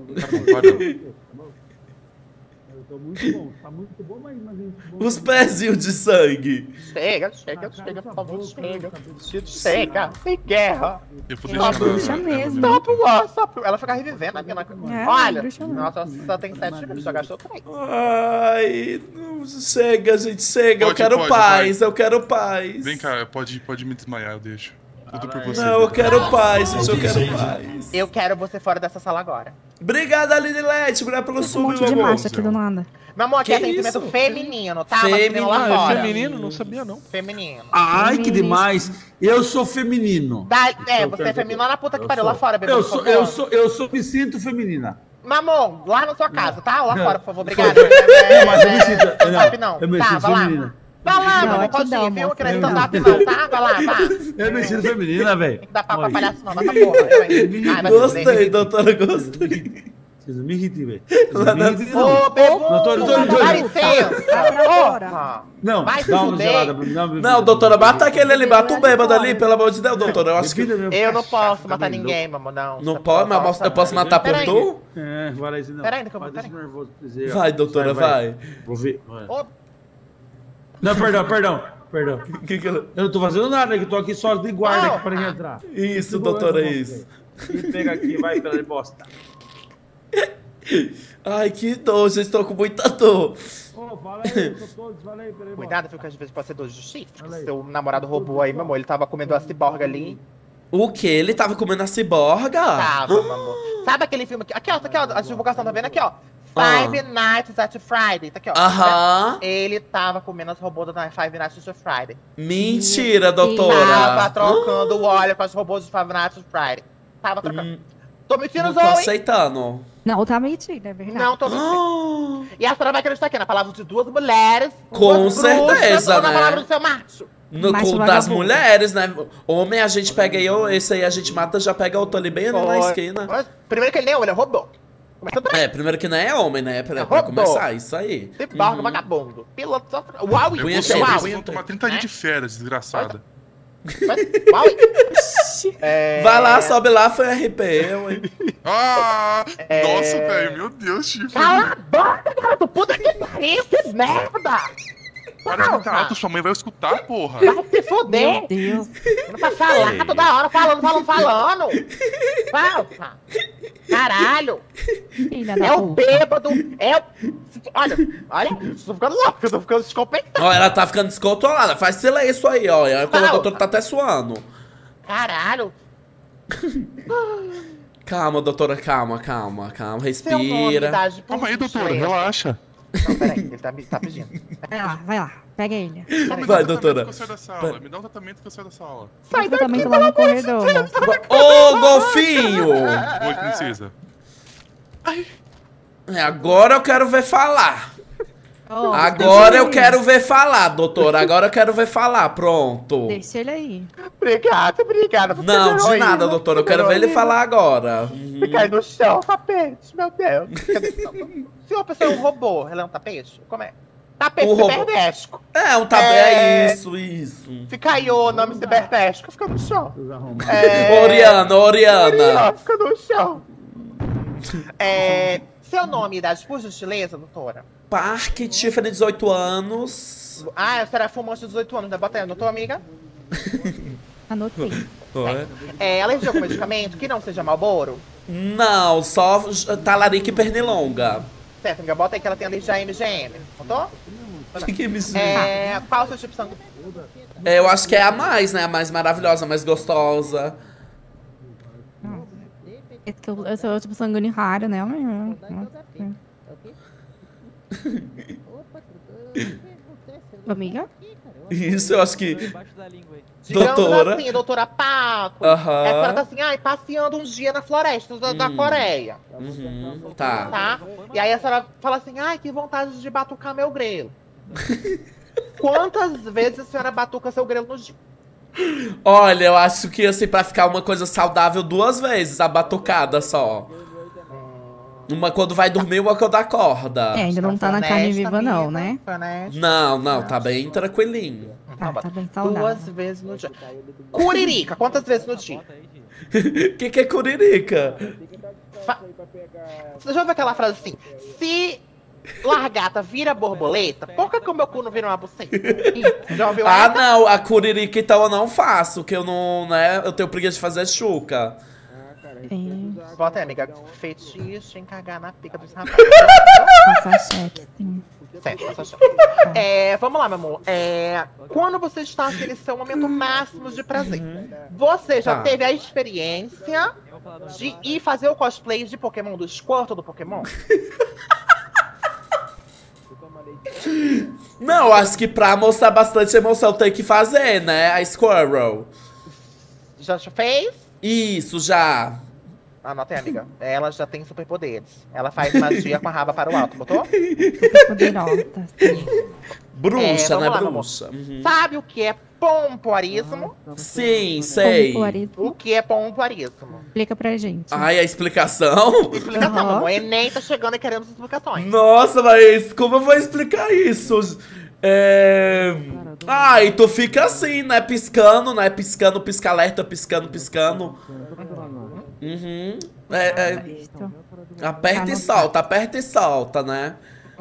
Eu tô muito bom. Tá muito bom, mas Os pezinhos de sangue. Chega, por favor, chega. Sem guerra. Eu vou Só deixar bruxa mesmo. Só ela fica revivendo aqui na... É, Olha, bruxa mesmo. nossa, só tem 7 minutos, já gastou 3. Ai, não, chega, gente, chega. Eu Pode, quero pode, paz, vai. eu quero paz. Vem cá, pode me desmaiar, eu deixo. Tudo por você. Não, eu quero paz, gente, eu quero paz. Eu quero você fora dessa sala agora. Obrigada, Lililete, obrigado pelo Um sub, monte meu de amor. macho aqui do nada. Meu amor, aqui Que é atendimento isso? feminino, tá? Feminino. Masculino lá fora. Feminino? Não sabia, não. Feminino. Ai, que demais. Eu sou feminino. Você é feminino lá na puta que pariu, lá fora, bebê. Eu sou, me sinto feminina. Meu amor, lá na sua casa, tá? Lá fora, por favor, obrigada. Não, mas eu me sinto. Stand-up não. Eu me Tá, sinto vai lá. feminina. Vai lá, meu amor, aqui pode dá, ir, viu? amor. Que não é stand-up não, tá? Vai lá, vai. Eu me sinto feminina, velho. Não dá pra palhaço não, dá pra porra. Ai, vai Gostei, doutora, gostei. Vocês não me irritem, velho. Ô, bebo! Doutor, Dá licença! Não, Vai se dá uma fuder. gelada pra mim. Não, doutora, bata aquele ali, bata o bêbado ali, pelo amor de Deus, doutora. Eu acho que... Eu não posso matar ninguém, mamãe, não. Não pode, mas eu posso matar por tu? É, vai lá, não. Peraí, que eu vou... Deixa eu nervoso pra dizer. Vai, doutora, vai. Vou ver. Vai. Ô, Não, perdão. Que ela... Eu não tô fazendo nada, que eu tô aqui só de guarda aqui pra ele entrar. Isso, doutora, isso. E pega aqui, vai, pela bosta. Ai, que dor, já estou com muita dor. Ô, fala aí, todos, fala aí, peraí. Cuidado, viu, que às vezes pode ser dor de chifre. Porque seu namorado roubou aí, meu amor. Ele tava comendo a ciborga ali. O quê? Ele tava comendo a ciborga? Tava, meu amor. Sabe aquele filme aqui? Aqui, ó, a divulgação, tá vendo aqui, ó? Five Nights at Friday. Tá aqui, ó. Aham. Ele tava comendo as robôs da Five Nights at Friday. Mentira, doutora. Tava trocando o óleo com as robôs de Five Nights at Friday. Tava trocando. Tô mentindo, Não tô Zoe? aceitando. Não, tá mentindo, é verdade. Não, tô mentindo. E a senhora vai acreditar aqui na palavra de duas mulheres. Com duas bruxas, certeza, ou na né? palavra do seu macho. No Macho cu das vagabundo. mulheres, né? Homem a gente pega aí, esse aí a gente mata, já pega outro ali bem ali na esquina. Primeiro que ele nem é homem, ele é robô. É, primeiro que não é homem, né? Pra robô. começar, isso aí. Ciborgue, vagabundo. Piloto só... Uau, Eu Punheteiro, vou punheteiro. tomar 30 dias de férias, desgraçada. Uau. Vai lá, sobe lá, foi RP. Ué. Ah! Nossa, velho, meu Deus, chifre. Cala a boca, garoto. Puta que pariu, que merda. Para de gritar alto, sua mãe vai escutar, porra. Vai se foder. Meu Deus. Não pra falar toda hora, falando. Fala. Caralho. Filha da É o puta. bêbado, é o... Olha, tô ficando louco, eu tô ficando descompensado. Ó, ela tá ficando descontrolada. Faz silêncio aí, ó. Quando o doutor tá até suando. Caralho. Calma, doutora, calma. Seu nome, Respira. idade, por Calma aí, doutora, gentileza. relaxa. Não, peraí, ele tá pedindo. Vai lá, pega ele. Só me Vai, dá um doutora. tratamento que eu saio da sala. Me dá um tratamento que eu saio da sala. Sai tratamento lá no corredor, moça. Ô, golfinho! Oi, princesa. É, agora eu quero ver falar. Oh, Agora deixa eu ele quero ver falar, doutora. Agora eu quero ver falar. Pronto. aí. Deixa ele aí. Obrigada. Você Não, virou de aí, nada, né? doutora. Eu quero ver ele falar agora. Fica aí no chão, tapete, meu Deus. Se uma pessoa é um robô, ela é um tapete? Como é? Tapete Um robô. cibernético. É, um tapete. É isso. Fica aí o nome cibernético, fica no chão. Oriana. Fica no chão. Seu nome e idade, por gentileza, doutora? Parque Tiffany, 18 anos. Ah, a senhora é fumante de 18 anos, né? Bota aí, anotou, amiga? Anotei. Alergia com medicamento que não seja Marlboro? Não, só talarica e pernilonga. Certo, amiga, bota aí que ela tem alergia a MGM. Anotou? Que me Qual o seu tipo de sangue? Eu acho que é a mais, né? A mais maravilhosa, a mais gostosa. Eu sou tipo sanguíneo raro, né? Amiga? Isso, eu acho que... Digamos Doutora. assim, doutora Paco. Aham. É que ela tá assim, passeando um dia na floresta da Coreia. Tá. Tá? E aí a senhora fala assim, que vontade de batucar meu grelo. Quantas vezes a senhora batuca seu grelo no dia? Olha, eu acho que assim, pra ficar uma coisa saudável 2 vezes, a batucada só. Uma quando vai dormir e uma quando acorda. Ainda não tá na carne viva não, né? Não, tá bem tranquilinho. Tá bem saudável. 2 vezes no dia. Curirica, quantas vezes no dia? Que é curirica? Você já ouviu aquela frase assim? Se largata vira borboleta, por que o meu cu não vira uma buceta? Já ouviu essa? Não, a curirica então eu não faço, que eu não, né, eu tenho preguiça de fazer chuca. Bota aí, amiga. Fetiche em cagar na pica dos rapazes. Passar cheque, sim. Certo, passar cheque. Vamos lá, meu amor. Quando você está naquele seu momento máximo de prazer, você já teve a experiência de ir fazer o cosplay de Pokémon, do Squirtle do Pokémon? Não, acho que pra mostrar bastante emoção tem que fazer, né? A Squirrel. Já fez? Isso, já. Anota aí, amiga. Ela já tem superpoderes. Ela faz magia com a raba para o alto, botou? Poderosa. Bruxa, né? Vamos lá, meu Bruxa. Sabe o que é pompoarismo? Sim, sei. O que é pompoarismo? Explica pra gente. Ai, a explicação? Explicação, meu amor. O Enem tá chegando e querendo as explicações. Nossa, mas como eu vou explicar isso? E tu fica assim, né? Piscando, né? Piscando, pisca-alerta, piscando, piscando. Aperta e solta, né?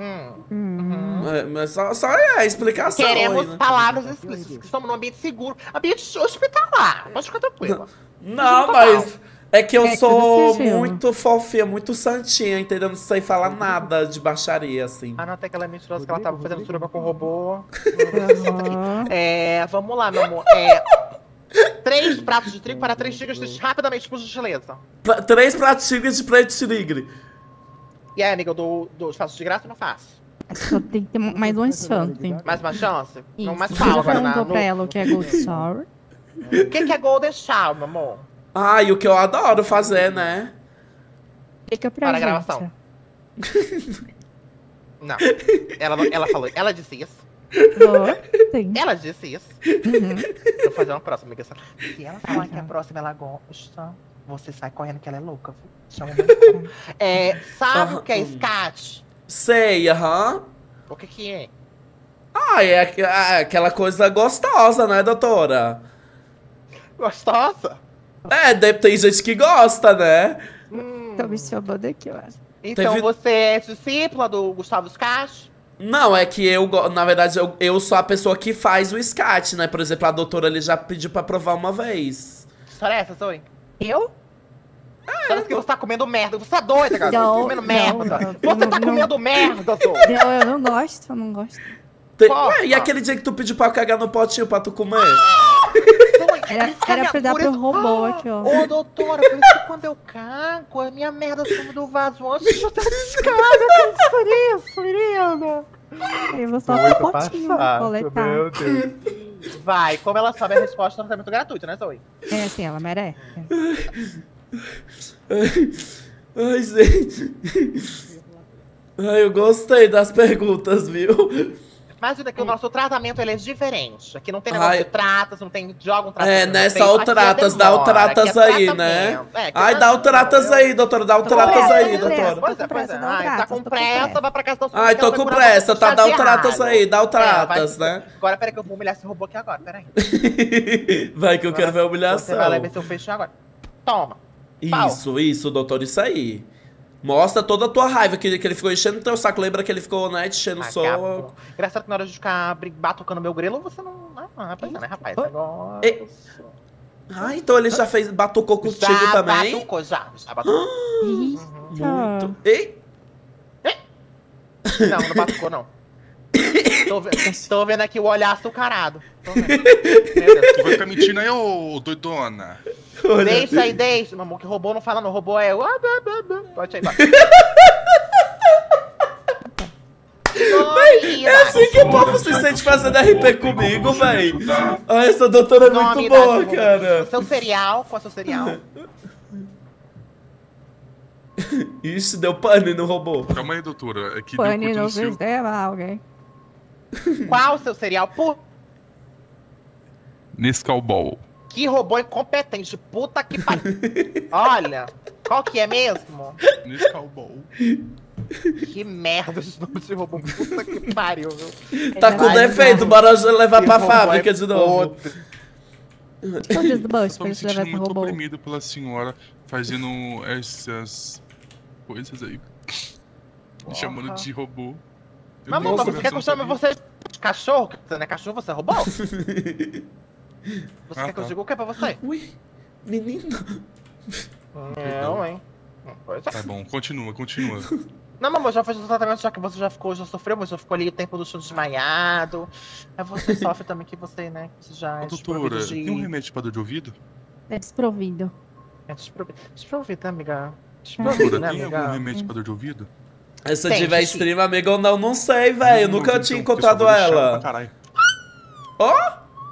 Mas só é a explicação. Queremos aí, né? palavras explícitas, que estamos num ambiente seguro. Ambiente hospitalar. Pode ficar tranquila. Não, mas É que eu É, sou tudo sigilo. muito fofinha, muito santinha, entendeu? Não sei falar nada de baixaria, assim. Ah, não, até que ela é mentirosa que ela tava fazendo suruba com o robô. Aham. Vamos lá, meu amor. 3 pratos de trigo para 3 tigres rapidamente, por gentileza. 3 pratos tigres de preto tigre. E aí, amiga, eu dou faço de graça ou não faço? Só tem que ter mais uma chance. Mais uma chance? Não, Isso. mais Você fala já agora. perguntou pra ela o que é Gold Shower? O que é Golden Shower, meu amor? Ah, e o que eu adoro fazer, né? Fica pra Para a gente. gravação. Não. Ela falou, ela disse isso. Sim. Ela disse isso. Uhum. Vou fazer uma próxima, amiga. Se ela falar que a próxima ela gosta, você sai correndo que ela é louca. Viu? Chama o meu. Sabe o que é scat? Sei, aham. O que é? Ah, é aquela coisa gostosa, né, doutora? Gostosa? Tem gente que gosta, né? Tô me chamando aqui, eu acho. Então você é discípula do Gustavo Scat? Não, é que na verdade, eu sou a pessoa que faz o scat, né? Por exemplo, a doutora ali já pediu pra provar uma vez. Que história é essa, Zoe? Eu? Parece que você tá comendo merda. Você tá doida, cara. Você tá comendo merda. não, Você tá comendo merda, Zoe. Eu não gosto, eu não gosto. Ué, e aquele dia que tu pediu pra eu cagar no potinho pra tu comer? Era pra dar pro robô aqui, ó. Ô, doutora, por isso que quando eu cago, a minha merda some do vaso antes de eu ter descarga. Que isso, menina? Eu vou só pro potinho coletar. Meu Deus. Vai, como ela sabe a resposta, não é muito gratuito, né, Zoe? É assim, ela merece. Ai, gente. Ai, eu gostei das perguntas, viu? Mas aqui o nosso tratamento ele é diferente. Aqui não tem negócio de tratas, não tem joga um tratamento. Né? Só o tratas, dá o tratas aí, né? Ai, dá o tratas aí, doutora, dá o tratas aí, doutora. Pois é. Ai, tá com pressa, vai pra casa da sua Ai, tô com pressa, tá? Dá o tratas aí, dá o tratas, né? Agora, peraí que eu vou humilhar esse robô aqui agora, peraí. Vai que eu quero ver a humilhação. Você vai lá ver se eu fecho agora. Toma. Isso, doutor, isso aí. Mostra toda a tua raiva, que ele ficou enchendo o teu saco. Lembra que ele ficou, né, te enchendo o saco. Engraçado que na hora de ficar batucando meu grelo, você não... rapaz, né, rapaz? Agora... Ah, então ele já fez, batucou contigo também? Batucou, já batucou. Muito. Ei! Não batucou, não. Tô vendo aqui o olhar açucarado. Tô vendo. Meu Deus. Tu vai ficar mentindo aí, ô doidona. Deixa, meu amor, que robô não fala não. Robô é... Pode aí, vai. É assim que o povo se sente fazendo RP comigo, véi. Ah, essa doutora é muito boa, cara. Seu cereal, qual é o seu cereal? Ixi, deu pane no robô. Calma aí, doutora. É que pane no sistema, alguém. Qual o seu cereal? Nescau Ball. Que robô incompetente, puta que pariu. Olha, qual que é mesmo? Nescau Ball. Que merda de nome de robô, puta que pariu, viu? Tá com defeito, bora levar pra fábrica de novo. Eu tô me sentindo muito oprimido pela senhora fazendo essas coisas aí. Me chamando de robô. Mas, mamãe, você quer que eu chame você de cachorro? Você não é cachorro, você é robô? Você quer que eu diga o que é pra você? Ui, menino. Não, hein? Tá bom, continua. Não, mamãe, já fez o tratamento, já que você já sofreu, mas já ficou ali o tempo do chão desmaiado. Aí você sofre também que você, né? Você já é doutora, tem um remédio pra dor de ouvido? É desprovido. É desprovido, né, amiga? Doutora, tem algum remédio pra dor de ouvido? Se eu tiver stream, amiga, ou não sei, velho. Eu nunca tinha encontrado ela. Ó!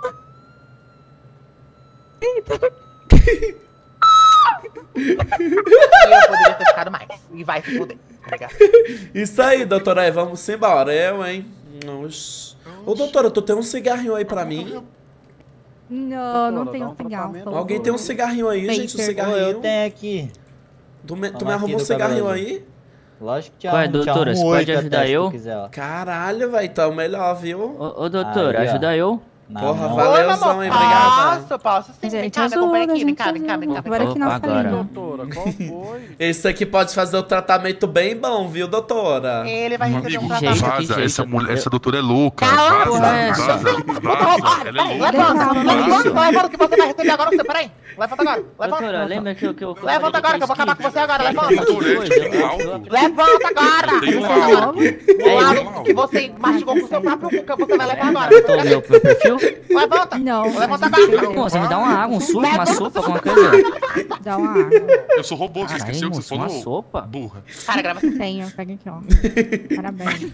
Eu poderia ter ficado mais. E vai se fuder. Obrigado. Isso aí, doutora. Vamos embora. Hein? Ô, doutora, tu tem um cigarrinho aí pra mim? Não tem um cigarro. Alguém tem um cigarrinho aí, gente? Um cigarrinho? Eu tenho aqui. Tu me arrumou um cigarrinho aí? Lógico que Ué, doutora, você pode ajudar eu? Caralho, velho, tá o melhor, viu? Ô, doutora, ajuda eu? Porra, valeuzão, hein? Obrigado. Posso sim. Vem cá, me acompanha aqui. Vem cá. Agora que não falei. doutora? Qual foi? Esse aqui pode fazer o tratamento bem bom, viu, doutora? Ele vai receber um Amigo, tratamento. vaza. Essa doutora é louca. Cala a Vaza. Ela é louca. Levanta que você vai receber agora. Peraí. Levanta agora. Doutora, lembra que eu... Levanta agora que eu vou acabar com você agora. Levanta. Alto. Levanta agora. Tem um O lado que você mastigou com o seu próprio cuca, você vai levar agora. Tô meu perfil? Levanta. Não. Levanta agora. Pô, você me dá uma água, um suco, uma sopa, alguma coisa? Dá uma água. Eu sou robô, você esqueceu que você falou? Uma sopa? Burra. Cara, grava. Tenho, pega aqui, ó. Parabéns.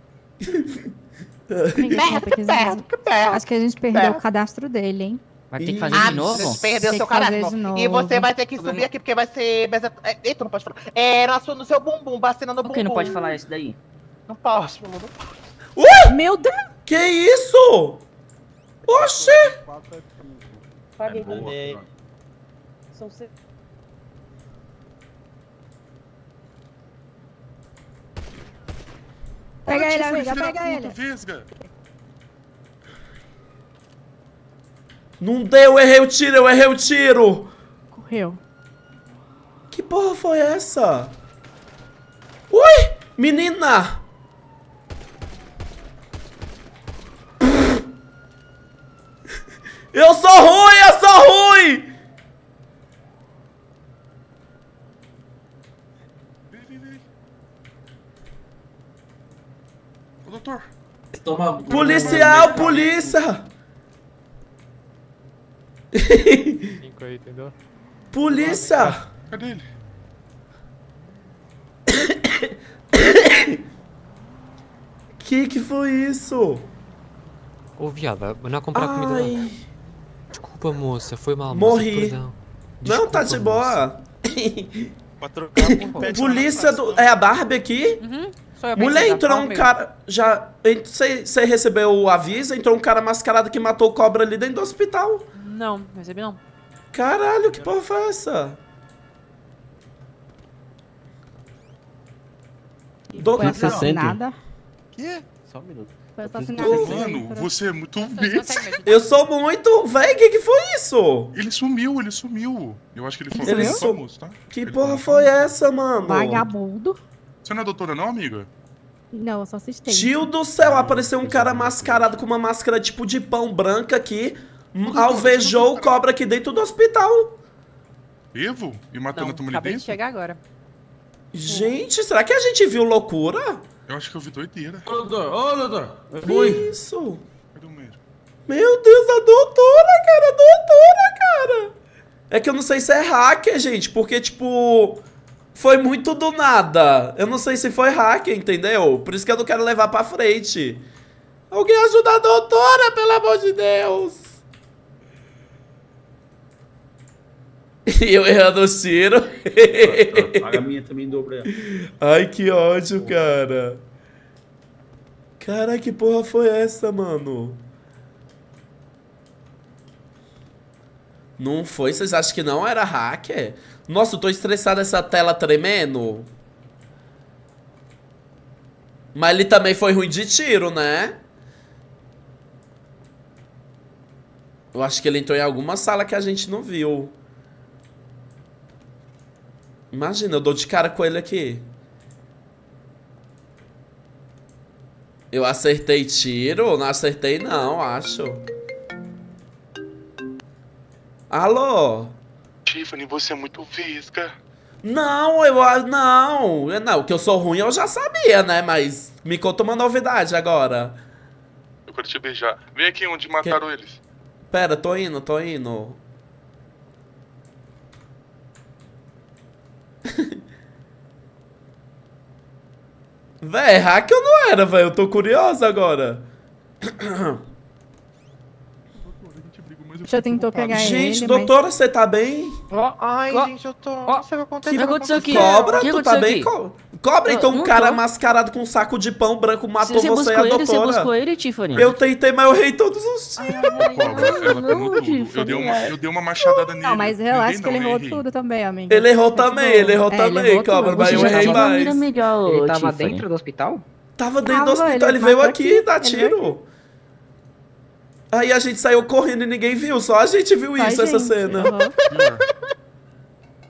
Acho que a gente perdeu o cadastro dele, hein? Vai ter que fazer de novo? Você perdeu Tem seu que fazer cadastro. de novo. E você vai ter que subir aqui, porque vai ser... Eita, não pode falar. É, no seu bumbum, vacina no bumbum. Por que não pode falar isso daí? Não posso, meu amor, não posso. Meu Deus! Que isso? Oxê! Paguei boa, também. cara. São se... Pega ele, Tiffany, amiga, filha da pega puta, ele. Vesga. Não deu, eu errei o tiro. Correu. Que porra foi essa? Ui, menina. Eu sou ruim. Vem. Ô, doutor. Policial, polícia. Cinco aí, entendeu? Polícia. Cadê ele? Que foi isso? Ô, viado, vai não comprar comida não. Desculpa, moça, foi mal, Morri. moça, perdão. Não, tá de boa. Pra trocar com pet. Polícia do... É a Barbie aqui? Sou eu, Mulher, princesa, entrou fala um mesmo. cara... Já... Você recebeu o aviso? Entrou um cara mascarado que matou o cobra ali dentro do hospital. Não, recebi não. Caralho, que porra foi essa? Foi assassinada. Que? Só um minuto. Foi assassinada aqui Mano, dentro. você é muito besta. Eu sou muito... Véi, que foi isso? Ele sumiu. Eu acho que ele falou Ele que sumiu? famoso, tá? Que porra foi essa, mano? Vagabundo. Você não é doutora não, amiga? Não, eu sou assistente. Tio do céu, apareceu um cara mascarado com uma máscara tipo de pão branca aqui. Alvejou o cobra aqui dentro do hospital. Evo? E matando a turma ali Acabei de dentro? chegar agora. Gente, será que a gente viu loucura? Eu acho que eu vi doideira. Ô, doutor. Que isso? Cadê o médico? Meu Deus, a doutora, cara. É que eu não sei se é hacker, gente, porque, tipo, foi muito do nada. Eu não sei se foi hacker, entendeu? Por isso que eu não quero levar pra frente. Alguém ajuda a doutora, pelo amor de Deus. E eu errando o tiro. Paga a minha também em dobro aí. Ai, que ódio, cara. Cara, que porra foi essa, mano? Não foi? Vocês acham que não era hacker? Nossa, eu tô estressado essa tela tremendo. Mas ele também foi ruim de tiro, né? Eu acho que ele entrou em alguma sala que a gente não viu. Imagina, eu dou de cara com ele aqui. Eu acertei tiro? Não acertei não, acho. Alô? Tiffany, você é muito visca. Não, não, que eu sou ruim eu já sabia, né? Mas me conta uma novidade agora. Eu quero te beijar. Vem aqui onde mataram eles. Pera, tô indo. Véi, hack eu não era, velho. Eu tô curioso agora. Já tentou pegar Gente, ele, doutora, você tá bem? Ai, gente, eu tô... Não sei o que aconteceu. O que aconteceu aqui? Cobra, O que tu tá aconteceu bem? aqui? Cobra, então um não cara tô. mascarado com um saco de pão branco matou você e a doutora. Você buscou ele, Tiffany? Eu tentei, mas eu errei todos os tiros. Ela pegou tudo. Eu dei uma machadada nele. Não, mas relaxa que ele errou errei. tudo também, amigo. Ele errou também, Cobra, mas eu errei mais. Ele tava dentro do hospital? Tava dentro do Tava, hospital, ele ele veio matou aqui aqui, dar ele veio tiro. Aí a gente saiu correndo e ninguém viu, só a gente viu Só a isso, essa gente, cena. aham.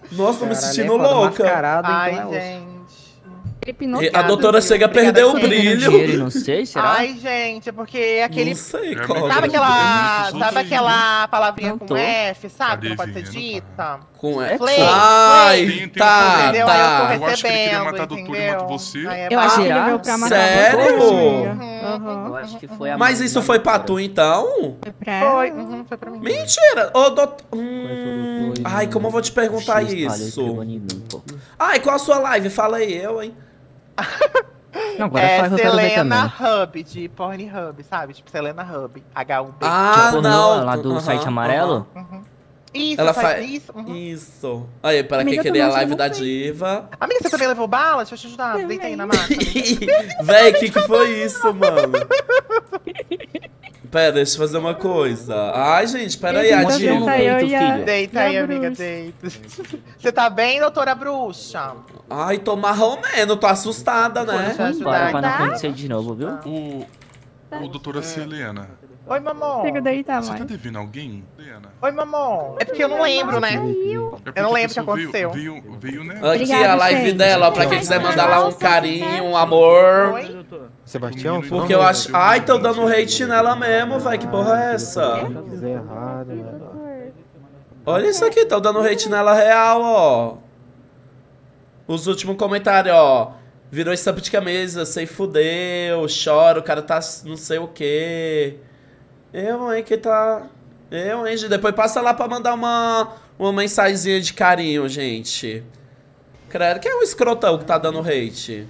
Nossa, tô me Caralho, sentindo é foda, louca. mascarado, Ai, então é gente. E a doutora chega a perder o brilho. Não sei, será? Ai, gente, é porque aquele... Não sei, É qual. Sabe aquela palavrinha Não com tô. F, sabe? Tá Que não pode ser devendo, dita? Com F. Flay, Ai, Tem tá, entendeu? tá. Aí Eu acho que ele queria recebendo, matar a doutora e matou você. Aí é Eu acho que ele será? veio pra matar Sério? você. Eu acho que foi a Mas mãe isso da foi pra doutora. tu, então? Foi pra Foi, ela. foi pra mim. Mentira! Ô, doutor... Ai, como eu vou te perguntar X, falei, isso? pegou em mim, pô. Ai, qual a sua live? Fala aí, eu, hein? Não, agora É faz o que eu quero ver Selena também. Hub, de Pornhub, sabe? Tipo Selena Hub, HUB. Ah, Pornô, não. lá do Aham, site aham. amarelo? Isso, Ela faz faz isso. isso. Aí, para Amiga, quem tu queria a não live sabe da não. diva. Amiga, você também levou bala? Deixa eu te ajudar. Deita aí na máquina. Véi, que foi isso, mano? Pera, deixa eu fazer uma coisa. Ai, gente, pera aí, a Então diva. senta aí, eu e a- Deita e a aí, amiga, bruxa. deita. Você tá bem, doutora bruxa? Ai, tô marromeno, tô assustada, né? Poxa. Bora pra não Tá? acontecer de novo, viu? O doutora Selena. Oi, mamão. Chega daí, tá, Você tá mãe. devendo alguém, Selena? Oi, mamão. É porque eu não lembro, né? É porque Eu não a lembro o que pessoa aconteceu. Veio, né? Aqui Obrigada, a live gente. dela, ó, pra quem quiser mandar lá um carinho, um amor. Oi? Sebastião, Porque eu acho. Ai, tô dando hate nela mesmo, vai. Que porra é essa? errado, velho. Olha isso aqui, tô dando hate nela real, ó. Os últimos comentários, ó. Virou estampa de camisa, sei fudeu, chora, o cara tá não sei o quê. Eu, hein, que tá... Eu, hein, gente. Depois passa lá pra mandar uma mensagenzinha de carinho, gente. Credo, quem é o escrotão que tá dando hate?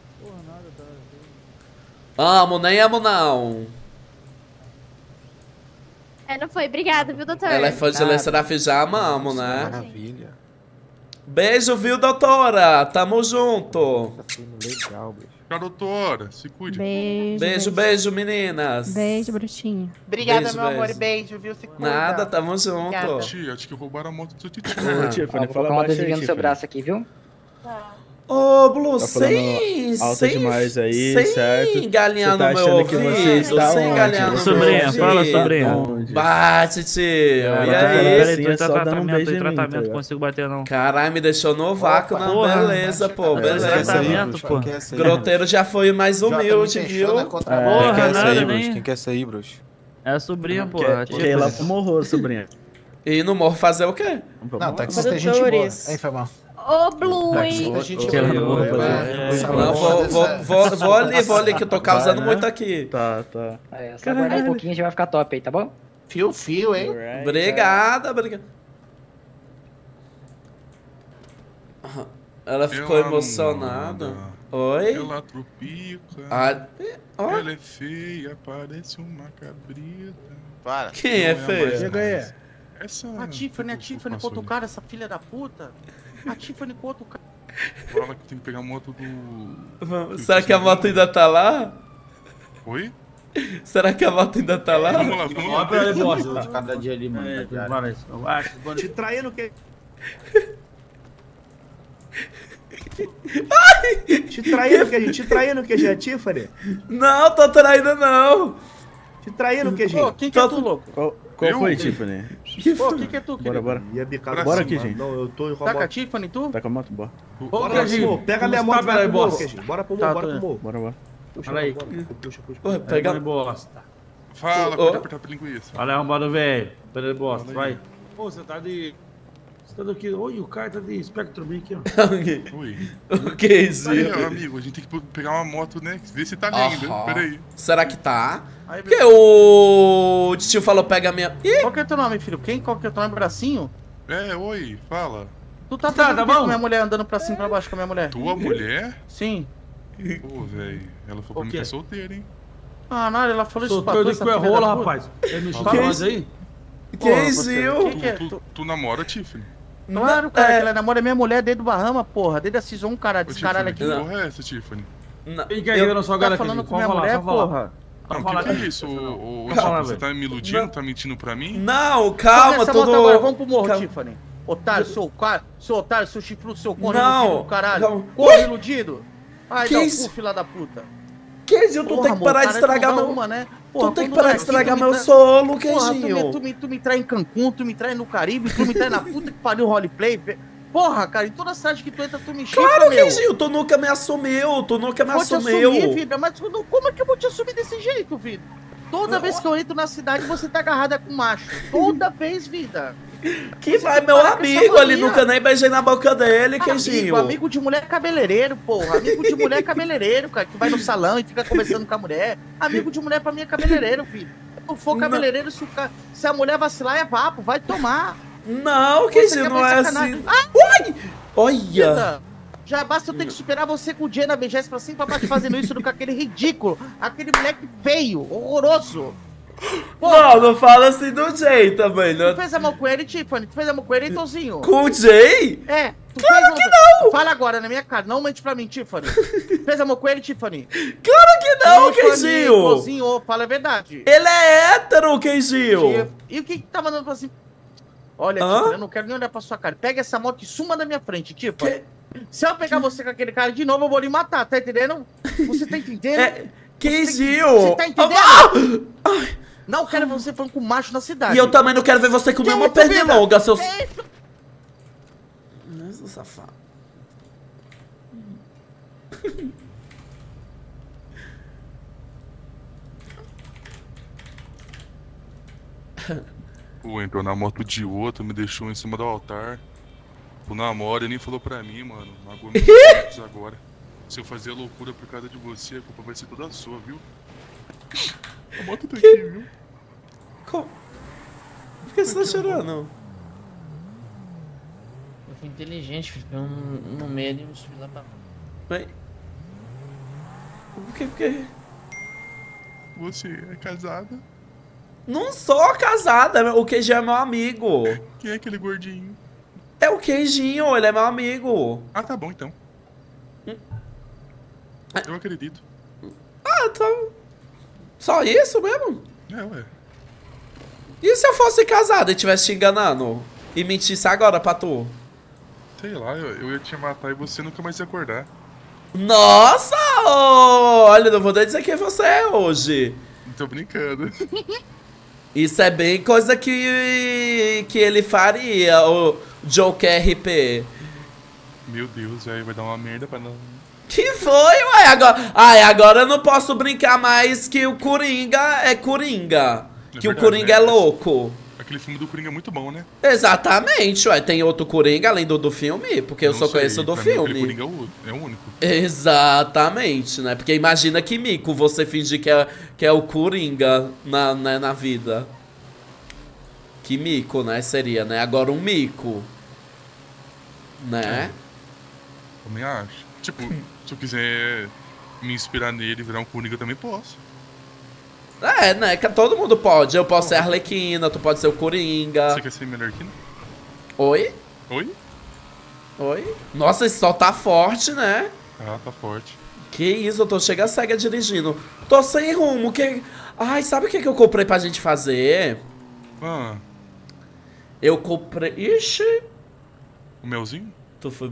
Amo, nem amo não. Não foi. Obrigada, viu, doutor? Ela é fã de Lê Serafim, já amamos, né? Maravilha. Beijo, viu, doutora? Tamo junto. Legal, bicho. Tchau, doutora. Se cuide. Beijo. Beijo, beijo, meninas. Beijo, bruxinha. Obrigada, Beijo, meu amor, beijo. e beijo, viu? Se cuida. Nada, tamo junto. Obrigada. Tia, acho que roubaram a moto do seu tio. Ó, vou colocar um adesivinho no seu braço aqui, viu? Ô, Blue, Tá sem... falando alto sem... demais aí, sem certo? galinhar Você tá no meu achando que você ouvido, está sem onde? galinhar no Sobrinha, meu fala, ouvido. sobrinha. Bate, tio. E Peraí, aí? tô em tratamento, não consigo bater não. Caralho, me deixou no vácuo, não. Porra. Beleza, pô, beleza. Tratamento, pô. Groteiro já foi mais humilde, viu? Quem quer sair, bruxo? Quem quer sair, bruxo? É a sobrinha, pô. Quer ir lá pro morro, sobrinha. E no morro fazer o quê? Não, taxista é gente boa. Aí, foi mal. Ô, Blue, hein? Não, vou ali, que eu tô causando muito aqui. Tá. É, só aguardar um pouquinho e já vai ficar top aí, tá bom? Fio, hein? Obrigada. Ela ficou Ela emocionada. Oi? Ela tropica. Ah, ó. Ela é feia, parece uma cabrita. Para. Quem é Não feia? mais Chega aí. nada. Essa... A Tiffany com outro cara, essa filha da puta. A Tiffany com outro cara. Fala que tem que pegar a moto do... Será que a moto ainda tá lá? Oi? Será que a moto ainda tá lá? Vamos lá, vamos lá. Olha ele gosta de cada dia ali, mano. Te traindo que... Te traindo que é Tiffany? Não, tô traindo não. Te traindo que Pô, quem que é tu, louco? Qual foi, Tiffany? Pô, quem que é tu, querido? Bora. Pra Bora cima. aqui, gente. Não, eu tô Tá com a Tiffany, tu? Tá com a moto, bora. Ô, Queijinho, Pega a minha moto, vai pro morro, Queijinho. Bora pro morro, Tá, bora tô pro indo. morro. Bora. Olha aí. Puxa. Pô, pega... Fala, Ô. pode apertar pra linguiça. Olha arrombado, velho. Peraí, bosta, Fala vai. aí. Pô, você tá de... Você tá do quê? Oi, o cara tá de Spectrum aqui, ó. Oi. O que é isso? Aí, ó, amigo, a gente tem que pegar uma moto, né? Ver se tá linda. Aham. Pera aí. Será que tá? Porque o tio falou pega a minha... Ih! Qual que é teu nome, filho? Qual que é teu nome? Bracinho? É, oi, fala. Tu tá Tá fazendo o quê bom? com minha mulher andando pra cima e pra baixo com a minha mulher? Tua mulher? Sim. Pô, velho. Ela falou pra mim que é solteira, hein? Ah, não, ela falou isso pra Soltou tu, de essa cu é filha rola, da puta. rapaz. Ele me Que chutou isso? aí? Que isso, Gil? Que é? Tu namora, Tiffany? Claro, cara, que ela namora minha mulher desde o Bahama, porra. Desde a Season 1, cara, Ô, desse caralho aqui. Tiffany, que porra é essa, Tiffany? Quem quer ir na sua cara Tá aqui? falando com Pode minha falar, mulher, só falar. porra. Não, falar que é aqui. isso? Ô, Calma, Tiffany, você velho. tá me iludindo? Tá mentindo pra mim? Não, calma, Essa tudo... moto agora, vamos pro morro, Calma. Tiffany. Otário, seu otário, seu chifrudo, seu corno Não, iludido, caralho. calma. Corno Ui! iludido. Ai, Que dá o isso? cu, filha da puta. Que Gil, tu Porra, tem que amor, parar de cara, estragar tu dá meu... uma, né? Tu tem que quando parar é de aqui, estragar tu me meu tra- solo, Porra, Queijinho. tu me trai em Cancún, tu me trai no Caribe, tu me trai na puta que pariu roleplay. Porra, cara, em toda cidade que tu entra, tu me chifra, Claro, meu. Kenji, tu nunca me assumiu, tu nunca me Vou te assumiu. assumir, vida, mas como é que eu vou te assumir desse jeito, vida? Toda vez que eu entro na cidade, você tá agarrada com macho. Toda vez, vida. Que vai, meu amigo, ali nunca nem beijei na boca dele, Kenjinho. Amigo de mulher cabeleireiro, porra. Amigo de mulher cabeleireiro, cara, que vai no salão e fica conversando com a mulher. Amigo de mulher pra mim é cabeleireiro, filho. Se não for cabeleireiro, se a mulher vacilar, é vapo, vai tomar. Não, Kenjinho, não é assim. Ui! Olha! Vida, já basta eu ter que superar você com o dia na BGS pra sempre pra te fazendo isso com aquele ridículo, aquele moleque feio, horroroso. Não, não fala assim do Jay também, Tu né? fez amor com ele, Tiffany? Tu fez amor com ele, Tozinho? Com o Jay? É. Tu Claro fez que não! Fala agora na minha cara, não mente pra mim, Tiffany. Fez amor com ele, Tiffany? Claro que não, Kenjinho! Tozinho, fala a verdade. Ele é hétero, Kenjinho! E o que tá mandando pra assim? Olha, Tiffany, eu não quero nem olhar pra sua cara. Pega essa moto e suma da minha frente, Tiffany. Se eu pegar você com aquele cara de novo, eu vou lhe matar, tá entendendo? Você tá entendendo? Kenjinho! Você tá entendendo? Não quero você falando com macho na cidade. E eu também não quero ver você comer uma pernilonga, seus... Nossa, safado. Pô, entrou na moto de outro, me deixou em cima do altar. O namoro nem falou pra mim, mano. Magoou meus sentimentos agora. Se eu fazer loucura por causa de você, a culpa vai ser toda sua, viu? A moto tá aqui, viu? Como? Por que você tá chorando? Eu fui inteligente, filho. Eu no meio e subi lá pra... Bem... Por quê? Você é casada? Não sou casada, o Kenji é meu amigo. Quem é aquele gordinho? É o Kenjinho, ele é meu amigo. Ah, tá bom então. Eu acredito. Ah, tá. Só isso mesmo? É, ué. E se eu fosse casado e estivesse te enganando? E mentisse agora pra tu? Sei lá, eu ia te matar e você nunca mais ia acordar. Nossa! Olha, não vou nem dizer quem você é hoje. Tô brincando. Isso é bem coisa que ele faria, o Joker RP. Meu Deus, aí vai dar uma merda pra não... Que foi, ué? Agora eu não posso brincar mais que o Coringa é Coringa. Que verdade, o Coringa é louco. Aquele filme do Coringa é muito bom, né? Exatamente, ué. Tem outro Coringa além do filme? Porque eu só conheço do filme. Aquele Coringa é o único. Exatamente, né? Porque imagina que mico você fingir que é o Coringa na vida. Que mico, né? Seria, né? Agora um mico. Né? Também acho. Tipo, se eu quiser me inspirar nele e virar um Coringa, eu também posso. É, né? Que todo mundo pode. Eu posso ser a Arlequina, tu pode ser o Coringa. Você quer ser melhor que não? Oi? Oi? Oi? Nossa, esse sol tá forte, né? Ah, tá forte. Que isso, eu tô chega cega dirigindo. Tô sem rumo, que... Ai, sabe o que eu comprei pra gente fazer? Ah. Eu comprei... Ixi! O melzinho? Tu foi...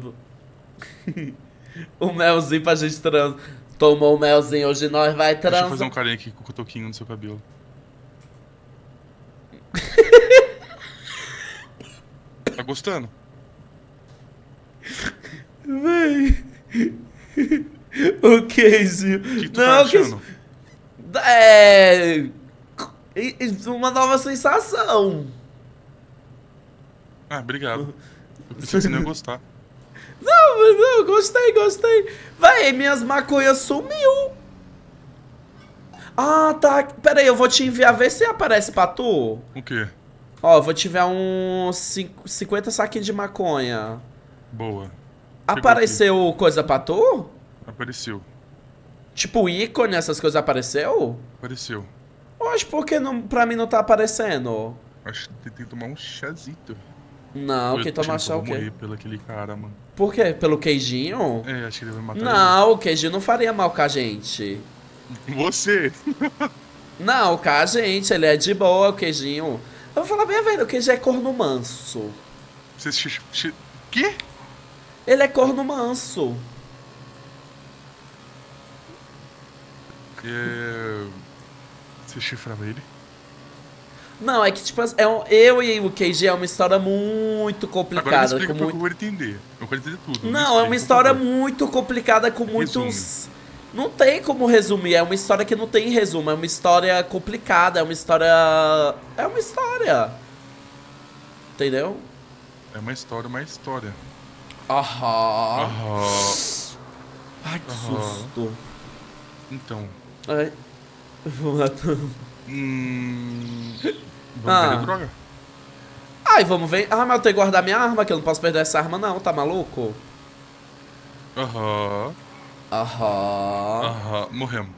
O melzinho pra gente transar. Tomou o melzinho, hoje nós vai transar. Deixa eu fazer um carinha aqui com o cotoquinho no seu cabelo. Tá gostando? Véi. O queijo. O que tu tá achando? É... Uma nova sensação. Ah, obrigado. Eu pensei que você não ia gostar. Não, gostei. Véi, minhas maconhas sumiu. Ah, tá. Pera aí, eu vou te enviar, vê se aparece pra tu. O quê? Ó, eu vou te enviar uns 50 saquinhos de maconha. Boa. Apareceu coisa pra tu? Apareceu. Tipo ícone, essas coisas apareceu? Apareceu. Oxe, por que não, pra mim não tá aparecendo? Acho que tem que tomar um chazito. Não, quem toma chá é o quê? Eu vou morrer pelo aquele cara, mano. Por quê? Pelo queijinho? É, acho que ele vai matar Não, o queijinho não faria mal com a gente. Você? Não, com a gente, ele é de boa, o queijinho. Eu vou falar bem, velho, o queijo é corno manso. Você... Quê? Ele é corno manso. Você chifrava ele? Não, é que tipo, eu e o KG é uma história muito Agora me complicada. explica Com porque muito... eu vou entender. Eu quero entender tudo. Não, é uma história muito complicada com muitos... Não tem como resumir, é uma história que não tem resumo, é uma história complicada, é uma história... É uma história. Entendeu? É uma história, Aham. Ai, que susto. Então. Ai. Vamos lá. Vamos ver droga? Ai, vamos ver. Ah, mas eu tenho que guardar minha arma, que eu não posso perder essa arma não, tá maluco? Aham. Morremos.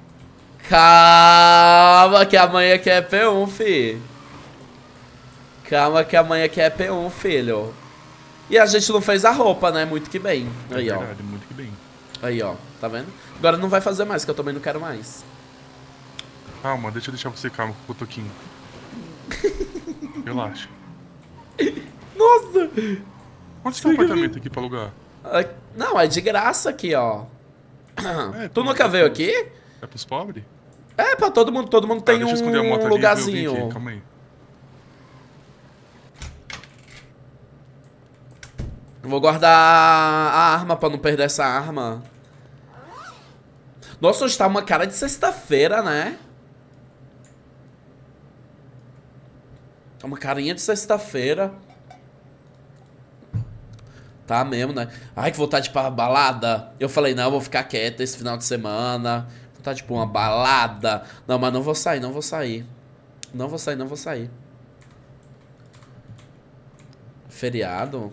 Calma, que amanhã aqui é P1, filho. Calma que amanhã aqui é P1, filho. E a gente não fez a roupa, né? Muito que bem. Aí, ó. Verdade, muito que bem. Aí, ó. Tá vendo? Agora não vai fazer mais, que eu também não quero mais. Calma, deixa eu deixar você calmo com o cotoquinho. Relaxa. Nossa! Onde que é o apartamento aqui pra alugar? Não, é de graça aqui, ó. Tu nunca veio aqui? É pros pobres? É, pra todo mundo tem deixa eu esconder a moto um ali, lugarzinho. eu vim aqui, calma aí. Vou guardar a arma pra não perder essa arma. Nossa, hoje tá uma cara de sexta-feira, né? Tá uma carinha de sexta-feira. Tá mesmo, né? Ai, que vontade de ir pra balada. Eu falei, não, eu vou ficar quieto esse final de semana. Vontade de ir pra uma balada. Não, mas não vou sair, não vou sair. Não vou sair, não vou sair. Feriado?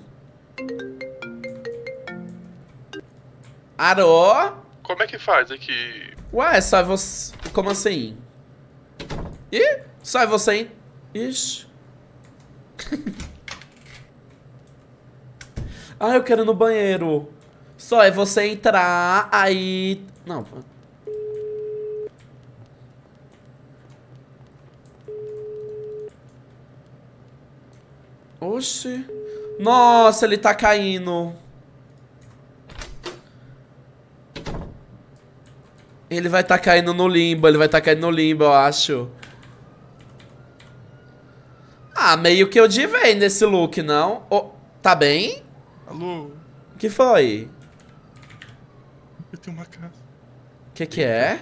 Arô? Como é que faz aqui? Ué, só você... Como assim? Ih, só é você, hein? Ixi. Ah, eu quero ir no banheiro. Só é você entrar, aí... Não. Oxi. Nossa, ele tá caindo. Ele vai tá caindo no limbo, eu acho. Ah, meio que eu divei nesse look, não? Oh, tá bem? Alô? O que foi? Eu tenho uma casa. Que é?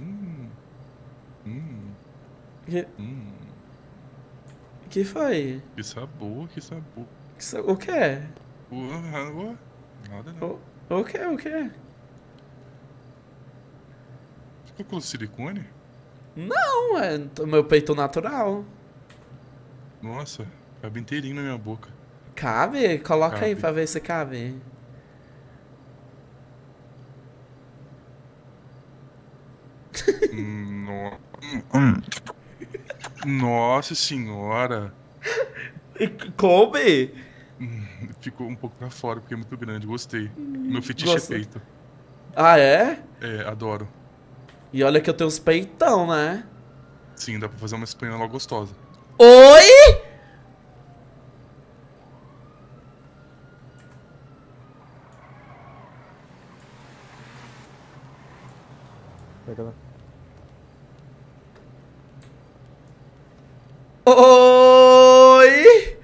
Que foi? Que sabor, que sabor. O que é? Nada não. O que? Ficou com silicone? Não, é o meu peito natural. Nossa, cabe inteirinho na minha boca. Cabe? Coloca aí Cabe. pra ver se cabe. Nossa senhora. Coube? Ficou um pouco pra fora, porque é muito grande. Gostei. Meu fetiche Gostou? é peito. Ah, é? É, adoro. E olha que eu tenho uns peitão, né? Sim, dá pra fazer uma espanhola gostosa. Oi? Pega lá. Oi?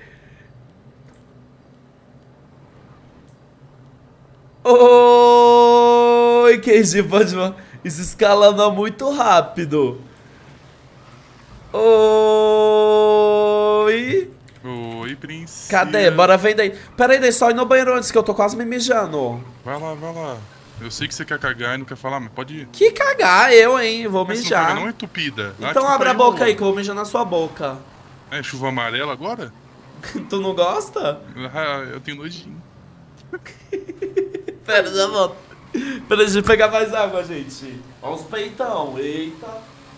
Oi, KG, pode falar. Isso escalando muito rápido. Oi? Oi, princesa. Cadê? Bora vem daí. Pera aí, deixa só ir no banheiro antes que eu tô quase me mijando. Vai lá, vai lá. Eu sei que você quer cagar e não quer falar, mas pode ir. Que cagar eu, hein? Vou Mas mijar. Não, caga, não é entupida. Então abre a boca aí que eu vou mijar na sua boca. É chuva amarela agora? Tu não gosta? Ah, eu tenho nojinho. Pera, já volto. Pera, deixa eu pegar mais água, gente. Olha os peitão, eita.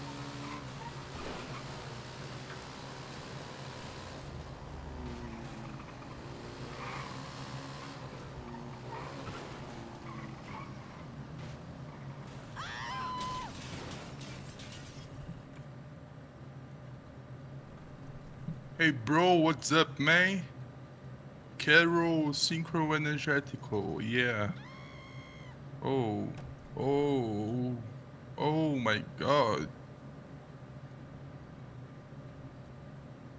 Hey bro, what's up, man? Quero synchro energético, yeah. Oh my god.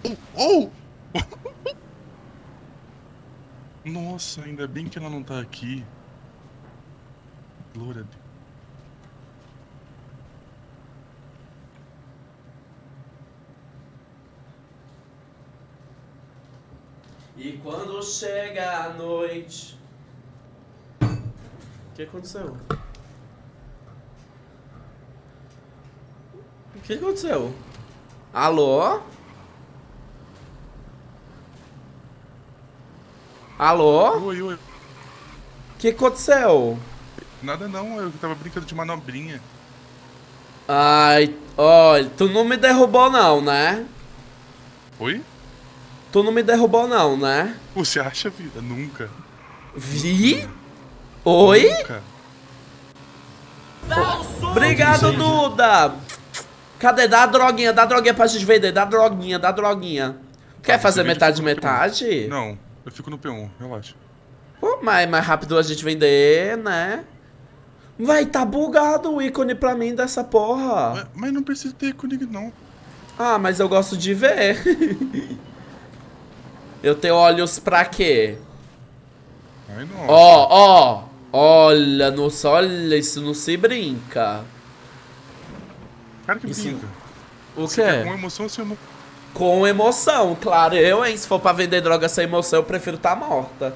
Oh! Nossa, ainda bem que ela não tá aqui. Glória a Deus. E quando chega a noite... O que aconteceu? O que aconteceu? Alô? Alô? Oi, oi. O que aconteceu? Nada não, eu tava brincando de manobrinha. Ai, olha, tu não me derrubou não, né? Oi? Tu não me derrubou não, né? Você acha, vida? Nunca. Vi? Oi? Nunca. Obrigado, Duda! Cadê? Dá a droguinha pra gente vender. Dá a droguinha. Quer fazer metade? Não, eu fico no P1, relaxa. Pô, mais rápido a gente vender, né? Vai, tá bugado o ícone pra mim dessa porra. Mas não precisa ter ícone, não. Ah, mas eu gosto de ver. Eu tenho olhos pra quê? Ai, não. Ó. Olha, olha, isso não se brinca. Cara que isso... brinca. O Você quê? quer com emoção ou sem emoção? Com emoção, claro. Eu, hein? Se for pra vender droga sem emoção, eu prefiro tá morta.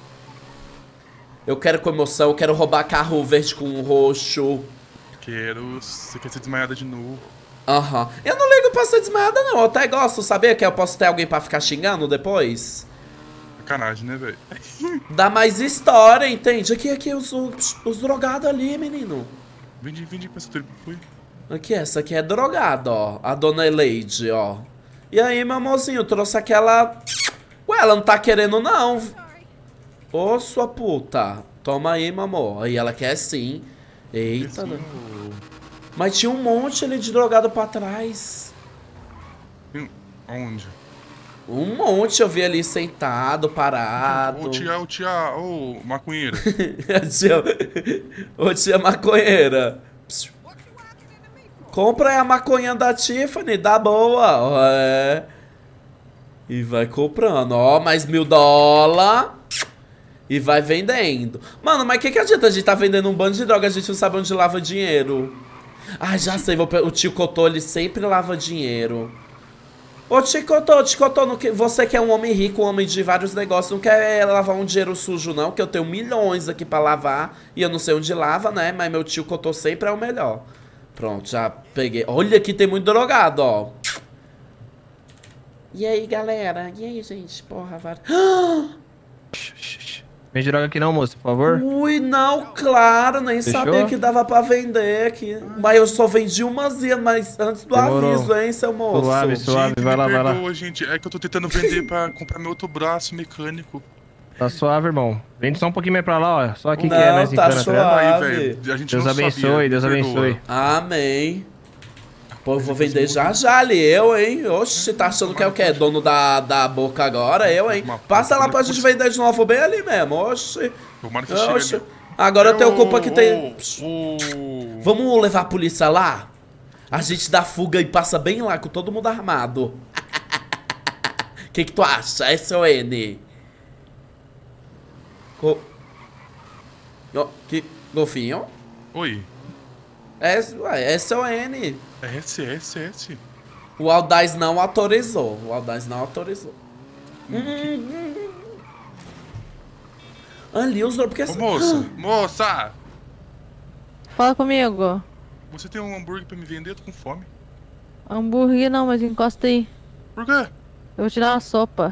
Eu quero com emoção, eu quero roubar carro verde com roxo. Você quer ser desmaiada de novo. Aham. Eu não ligo pra ser desmaiada, não. Eu até gosto, sabia? Que eu posso ter alguém pra ficar xingando depois. Sacanagem, né, velho? Dá mais história, entende? Aqui, os drogados ali, menino. Vende pra essa turma, foi? Aqui, essa aqui é drogada, ó. A dona Eleide, ó. E aí, meu amorzinho, trouxe aquela... Ué, ela não tá querendo, não. Ô, sua puta. Toma aí, meu amor. Aí ela quer sim. Eita, né? Mas tinha um monte ali de drogado pra trás. Onde? Um monte eu vi ali sentado, parado. Ô, maconheira. Ô, tia maconheira. Compra aí a maconha da Tiffany, dá boa. É. E vai comprando. Ó, mais $1000. E vai vendendo. Mano, mas que adianta a gente tá vendendo um bando de droga, a gente não sabe onde lava dinheiro. Ah, já sei, o tio Cotô, ele sempre lava dinheiro. Ô, tio Cotô, você que é um homem rico, um homem de vários negócios, não quer lavar um dinheiro sujo não, que eu tenho milhões aqui pra lavar e eu não sei onde lava, né? Mas meu tio Cotô sempre é o melhor. Pronto, já peguei. Olha, aqui tem muito drogado, ó. E aí, galera? E aí, gente? Porra, vai... Vende droga aqui não, moço, por favor. Ui, não, claro, nem Fechou? sabia que dava pra vender aqui. Mas eu só vendi umas mas antes do aviso, hein, seu moço. Suave, Gente, vai lá, vai lá. perdoa, gente. É que eu tô tentando vender pra comprar meu outro braço mecânico. Tá suave, irmão. Vende só um pouquinho mais pra lá, ó. Só quem Não, quer mais tá encana, suave. Aí, velho, a gente Deus não abençoe, sabia. Deus Perdoa. abençoe. Amém. Pô, eu vou vender já ali, eu, hein. Oxe, tá achando que é o quê? Dono da boca agora, eu, hein. Passa lá pra gente vender de novo bem ali mesmo, oxe. Tomara que Oxe. chegue ali. Agora eu tenho culpa que tem... Vamos levar a polícia lá? A gente dá fuga e passa bem lá com todo mundo armado. Que tu acha, S.O.N? Que golfinho? Oi. S.O.N. S. O Aldaz não autorizou. Ali os porque... Ô, moça! Fala comigo. Você tem um hambúrguer pra me vender? Eu tô com fome. Hambúrguer não, mas encosta aí. Por quê? Eu vou te dar uma sopa.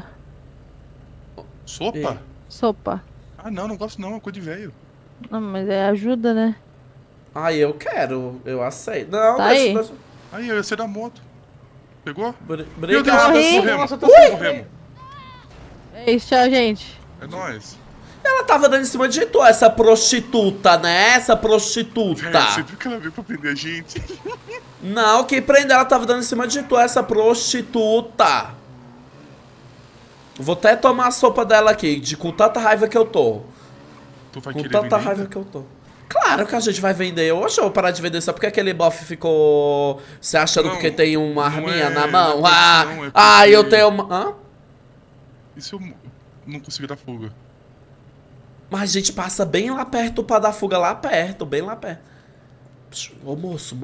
Sopa? Sopa. Ah, não gosto não, é coisa de velho. Não, mas é ajuda, né? Ah, eu quero, eu aceito. Não, tá deixa. Aí, eu ia ser da moto. Pegou? Meu Deus, morremos. Nossa, morremos. É isso, tchau, gente. É nóis. Ela tava dando em cima de tu, essa prostituta, né? Essa prostituta. Você viu que ela veio pra prender a gente? Não, quem prendeu ela tava dando em cima de tu, essa prostituta. Vou até tomar a sopa dela aqui, com tanta raiva que eu tô. Tu vai com querer tanta vender? raiva que eu tô. Claro que a gente vai vender. Hoje eu vou parar de vender só porque aquele bofe ficou se achando porque tem uma arminha na mão. Eu tenho uma... Hã? E se eu não conseguir dar fuga? Mas a gente passa bem lá perto pra dar fuga lá perto, bem lá perto. Ô moço.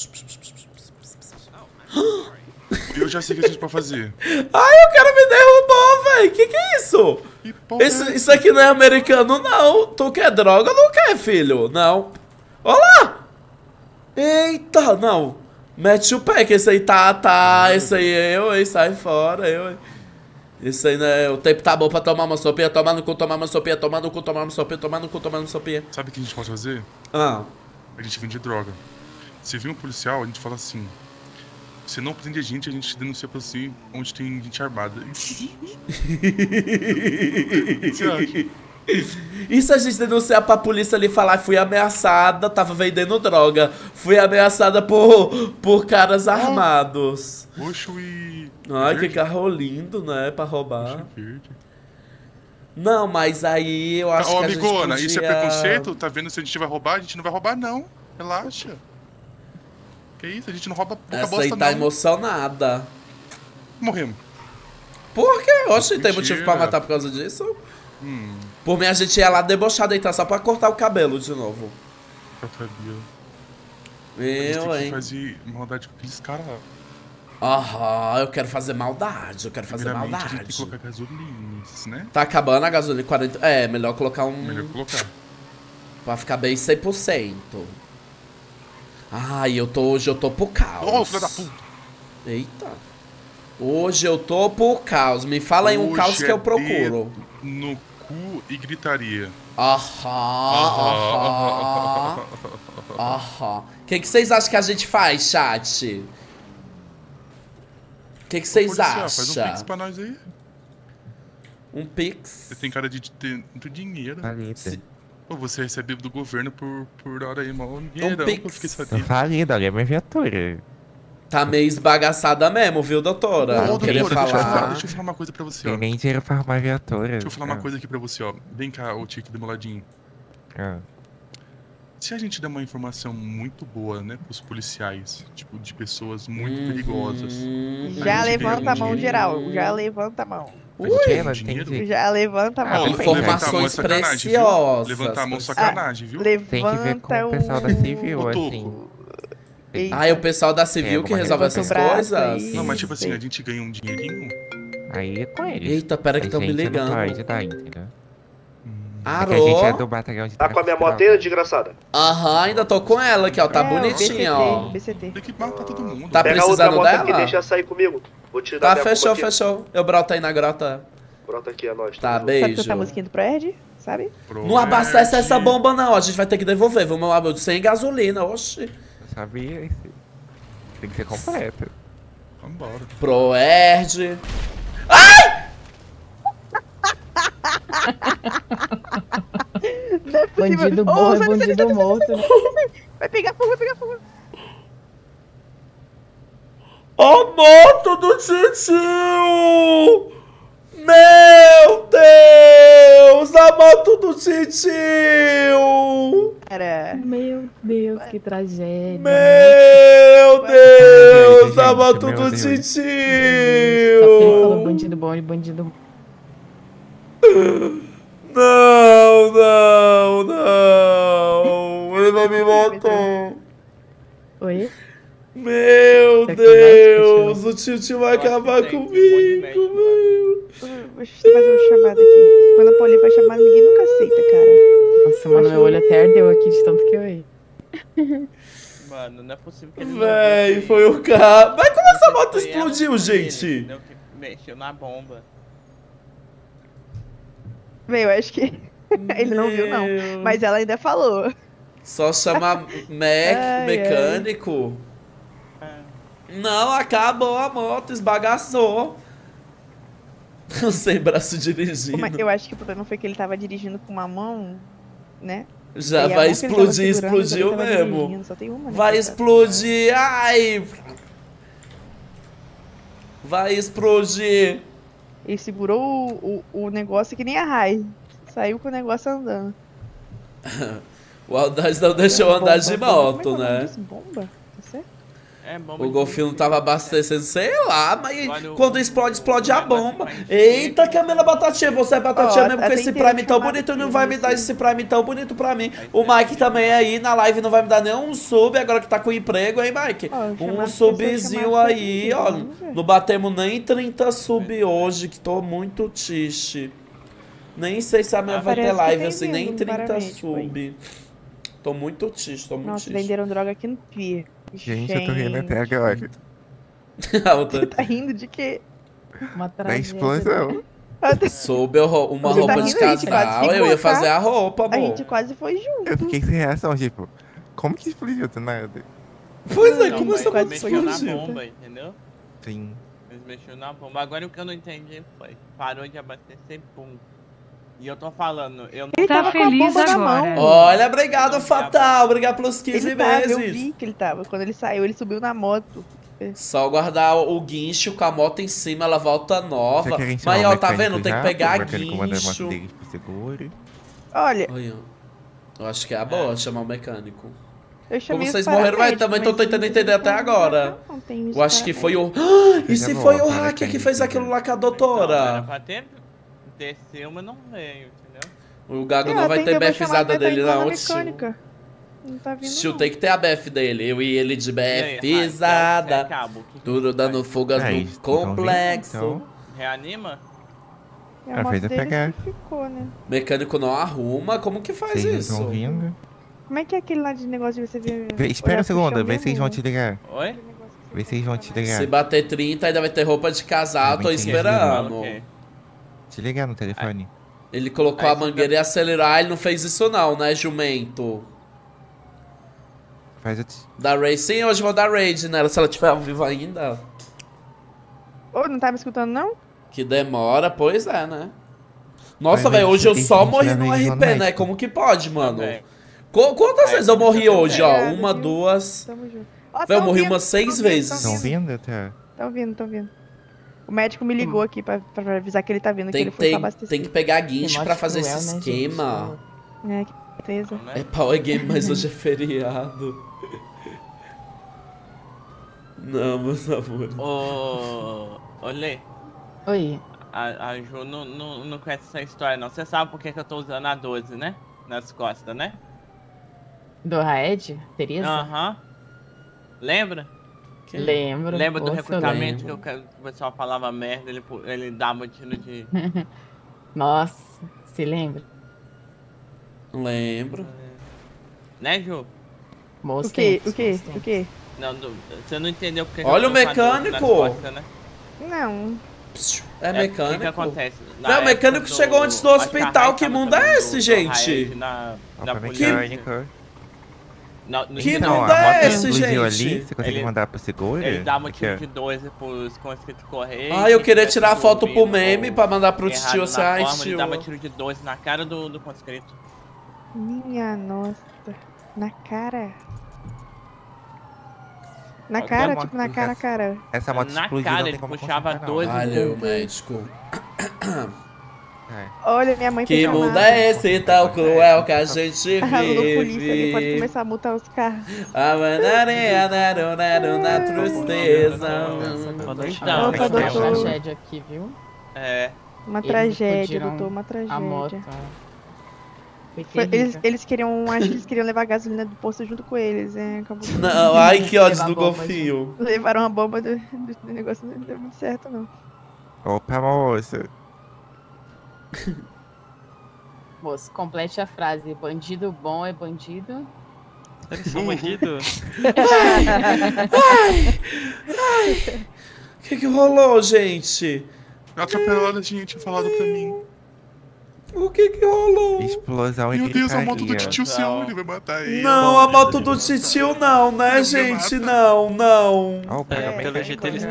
Eu já sei o que a gente pode fazer. Ai, o cara me derrubou, velho. Que é isso? Isso aqui não é americano, não. Tu quer droga ou não quer, filho? Não. Olá! Eita, não. Mete o pé, que esse aí tá. Esse aí eu, sai fora, eu. Isso aí, né? O tempo tá bom pra tomar uma sopinha, tomar no cu, tomar uma sopinha, tomar no cu, tomar uma sopinha, tomar no cu, tomar uma sopinha. Sabe o que a gente pode fazer? A gente vende droga. Se vir um policial, a gente fala assim: se não prende a gente denuncia pra você onde tem gente armada. O que você acha? E se a gente denunciar pra polícia ali e falar fui ameaçada, tava vendendo droga, fui ameaçada por caras armados. Roxo e... Ai, que carro lindo, né, pra roubar. Não, mas aí eu acho que a gente podia... isso é preconceito? Tá vendo se a gente vai roubar? A gente não vai roubar, não. Relaxa. Que isso? A gente não rouba pouca bosta, não. Essa aí tá emocionada. Morremos. Por quê? Oxe, tem motivo pra matar por causa disso? Por mim, a gente ia lá debochado então, só pra cortar o cabelo de novo. Eu, hein? Fazer maldade com aqueles caras lá. Aham, eu quero fazer maldade, A gente tem que colocar gasolina, né? Tá acabando a gasolina, 40... É, melhor colocar um... Melhor colocar. Pra ficar bem 100%. Ai, hoje eu tô pro caos. Ô, filho da puta! Eita. Hoje eu tô pro caos. Me fala aí um caos que eu procuro. No cu e gritaria. Aham. O que vocês acham que a gente faz, chat? O que vocês acham? Faz um pix pra nós aí. Um pix? Você tem cara de ter muito dinheiro. Pô, você recebe do governo por hora aí, mal dinheirão. Tô falido, olha a minha viatura. Tá meio esbagaçada mesmo, viu, doutora? Não queria falar. Deixa eu falar uma coisa pra você, ó. Tem nem dinheiro pra arrumar a viatura. Deixa eu falar uma coisa aqui pra você, ó. Vem cá, ô Tique do meu ladinho. Se a gente der uma informação muito boa, né, pros policiais, tipo, de pessoas muito perigosas... Já levanta a mão, geral. Já levanta a mão. Já levanta a mão. Informações preciosas. Levantar a mão sacanagem, viu? Tem que ver com o pessoal da Civil, assim. O pessoal da Civil que resolve essas coisas? Não, mas tipo assim, a gente ganha um dinheirinho. Aí é com eles. Eita, pera que estão me ligando. Arô. A gente é do batalhão de tá com a minha moteira, desgraçada? Aham, ainda tô com ela aqui, ó. Tá bonitinha, ó. BCT. Tem que matar todo mundo. Tá Pega precisando outra moto dela? aqui, deixa ela sair comigo. Vou te dar Tá, fechou. Eu broto aí na grota. Brota aqui, é nóis. Tá, Sabe beijo. cantar a musiquinha do Proerd? Sabe? Não abastece essa bomba, não. A gente vai ter que devolver. Vamos sem gasolina, oxi. Eu sabia. Tem que ser completo. Vambora. Proerd. Ai! Bandido bom é bandido morto. Vai pegar fogo, vai pegar fogo. A moto do titio! Meu Deus! A moto do titio! Meu Deus, que tragédia. Meu Deus! A moto do titio! Só porque ele falou bandido bom e bandido... Não! Ele vai me matar. Oi? Meu Deus! O tio vai acabar comigo, meu! Deixa eu fazer uma chamada aqui. Quando a Paulinha vai chamar, ninguém nunca aceita, cara. Nossa, mano, meu olho até ardeu aqui de tanto que eu ia. Mano, não é possível que ele Véi, foi o carro. Mas como essa moto explodiu, gente? Mexeu na bomba. Meu, eu acho que ele não viu, não. Mas ela ainda falou. Só chama mecânico. Não, acabou a moto, esbagaçou. Sem braço dirigindo. Mas eu acho que o problema foi que ele tava dirigindo com uma mão, né? Já vai explodir, explodiu mesmo. Só tem uma, né? Vai explodir, ai! Vai explodir. Ele segurou o negócio que nem a Rai. Saiu com o negócio andando. O Aldaz não deixou eu andar de moto, né? Bomba? É bomba. O golfinho não tava abastecendo, sei lá, mas quando explode, explode a bomba. Eita, Camila Batatinha, você é Batatinha mesmo com esse Prime tão bonito, não vai me dar esse Prime tão bonito pra mim. O Mike também aí na live não vai me dar nenhum sub, agora que tá com emprego, hein, Mike? Um subzinho aí, ó. Não batemos nem 30 sub hoje, que tô muito triste. Nem sei se a minha vai ter live assim, nem 30 sub. Tô muito triste, tô muito Nossa, triste. venderam droga aqui no Pier. Gente, eu tô rindo até agora. Você tá rindo de quê? Uma Da explosão. Soube uma Você roupa tá de rindo, a gente quase casal, ficou, eu ia tá? fazer a roupa, A amor. gente quase foi junto. Eu fiquei sem reação, tipo, como que explodiu do nada? Pois é, Não, como mas essa quase moto foi Mexeu na explodiu? bomba, entendeu? Sim. Eles mexeram na bomba. Agora o que eu não entendi foi, parou de abastecer, pum. E eu tô falando, eu não... Ele Tá tava com a feliz bomba na agora. mão. Olha, obrigado, Fatal. Obrigado pelos 15 Ele tava, eu meses. vi que ele tava. Quando ele saiu, ele subiu na moto. Só guardar o guincho com a moto em cima, ela volta nova. Você quer ensinar Mas, o ó, tá mecânico vendo? Tem que já? pegar O mecânico manda a moto guincho. dele pro seguro. Olha, Olha, eu acho que é a boa chamar o mecânico. eu chamei Como os vocês morreram, vai, paramédicos, também tô mas tentando não entender até tem agora. não tem os Eu acho que foi o... paramédicos. E se Coisa foi boa, o para hacker que quem fez quiser. aquilo lá com a Era doutora? pra ter desceu, mas não veio, entendeu? O Gago não vai ter BFzada dele, não, tio. mecânica. Não tá vindo, Tio, não. tem que ter a BF dele. Eu e ele de BFzada. Tudo dando fugas no isso, complexo. então. Reanima? E a moto fez eu dele pegar. que ficou, né? Mecânico não arruma, como que faz Vocês isso? estão vindo? Como é que é aquele lá de negócio de você ver... Espera um segundo, vê se eles vão te ligar. ligar. Oi? Vê se eles vão te ligar. Se bater 30, ainda vai ter roupa de casal, tô Também tem esse esperando. Te ligar no telefone. Ele colocou a mangueira e acelerar, ele não fez isso não, né, jumento? Faz o... Da raid, sim, hoje eu vou dar raid nela, se ela estiver ao vivo ainda. Ô, não tá me escutando, não? Que demora, pois é, né? Nossa, Mas velho, hoje eu tem só gente morri leva no eles no RP, né? médico. Como que pode, mano? Também. Quantas vezes eu morri hoje, ó? Obrigado, Uma, viu? duas... Tamo junto. Ó, Véi, eu tão morri vindo, umas 6 tão vindo, vezes. Estão vindo até? Tão vindo. O médico me ligou aqui pra avisar que ele tá vindo, que Tem, ele foi só tem, abastecer. tem que pegar guincho Que pra morte fazer né, cruel, esse né, esquema. É, que certeza. É Power Game, mas hoje é feriado. Não, meus amores. Ô, Lê, Oi. a Ju não conhece essa história, não. Você sabe por que eu tô usando a 12, né? Nas costas, né? Do Raed? Tereza? Aham. Lembra? Lembro. Lembra do Nossa, recrutamento eu que o pessoal falava merda, ele dava tiro de... Nossa, se lembra? Lembro. Né, Ju? Bons O quê? tempos, O quê? bons tempos. O quê? Não, você não entendeu porque Olha eu o tô com a 12 nas mecânico! costas, né? Não. É O mecânico. que acontece? Na Véi, o época mecânico chegou antes do acho que a hospital, Raid que tava mundo é também esse, do gente? Raid na Pra polícia. mecânica. Que Não, mundo a é moto esse, explodiu gente? ali, você consegue Ele- mandar pro seguro? Ele dá um Aqui, tiro ó. de 12 pros conscritos correr. Ah, eu queria tirar foto pro meme pra mandar pro tio assim, ai, Ele tio. dava tiro de 12 na cara do conscrito. Minha nossa. Na cara. Na Ó, cara, tem tipo, uma- na cara. Essa moto Na explodiu, cara, não tem ele como puxava consertar, não. 12 Valeu, médico. Olha, minha mãe Que fez mundo chamada. é esse tão cruel que a gente Alô, polícia, ele pode vive? começar a multar os carros. A manaria na tristeza. Então, Opa, doutor. Tragédia aqui, viu? É. Uma Eles tragédia, explodiram doutor, uma tragédia. A moto. Foi Foi- terrível. eles queriam, acho que eles queriam levar a gasolina do posto junto com eles, acabou. Não, ai que ódio Levar do bomba golfinho. Levaram a bomba do negócio, não deu muito certo, não. Opa, moça. Moço, complete a frase. Bandido bom é bandido. Eles são bandidos? O que rolou, gente? Atropelado, tinha falado pra mim. O que rolou? Explosão e Meu Deus, a moto do gritaria. titio seu, ele vai matar ele. Não, a moto do titio não, né, gente? Não. Pelo jeito eles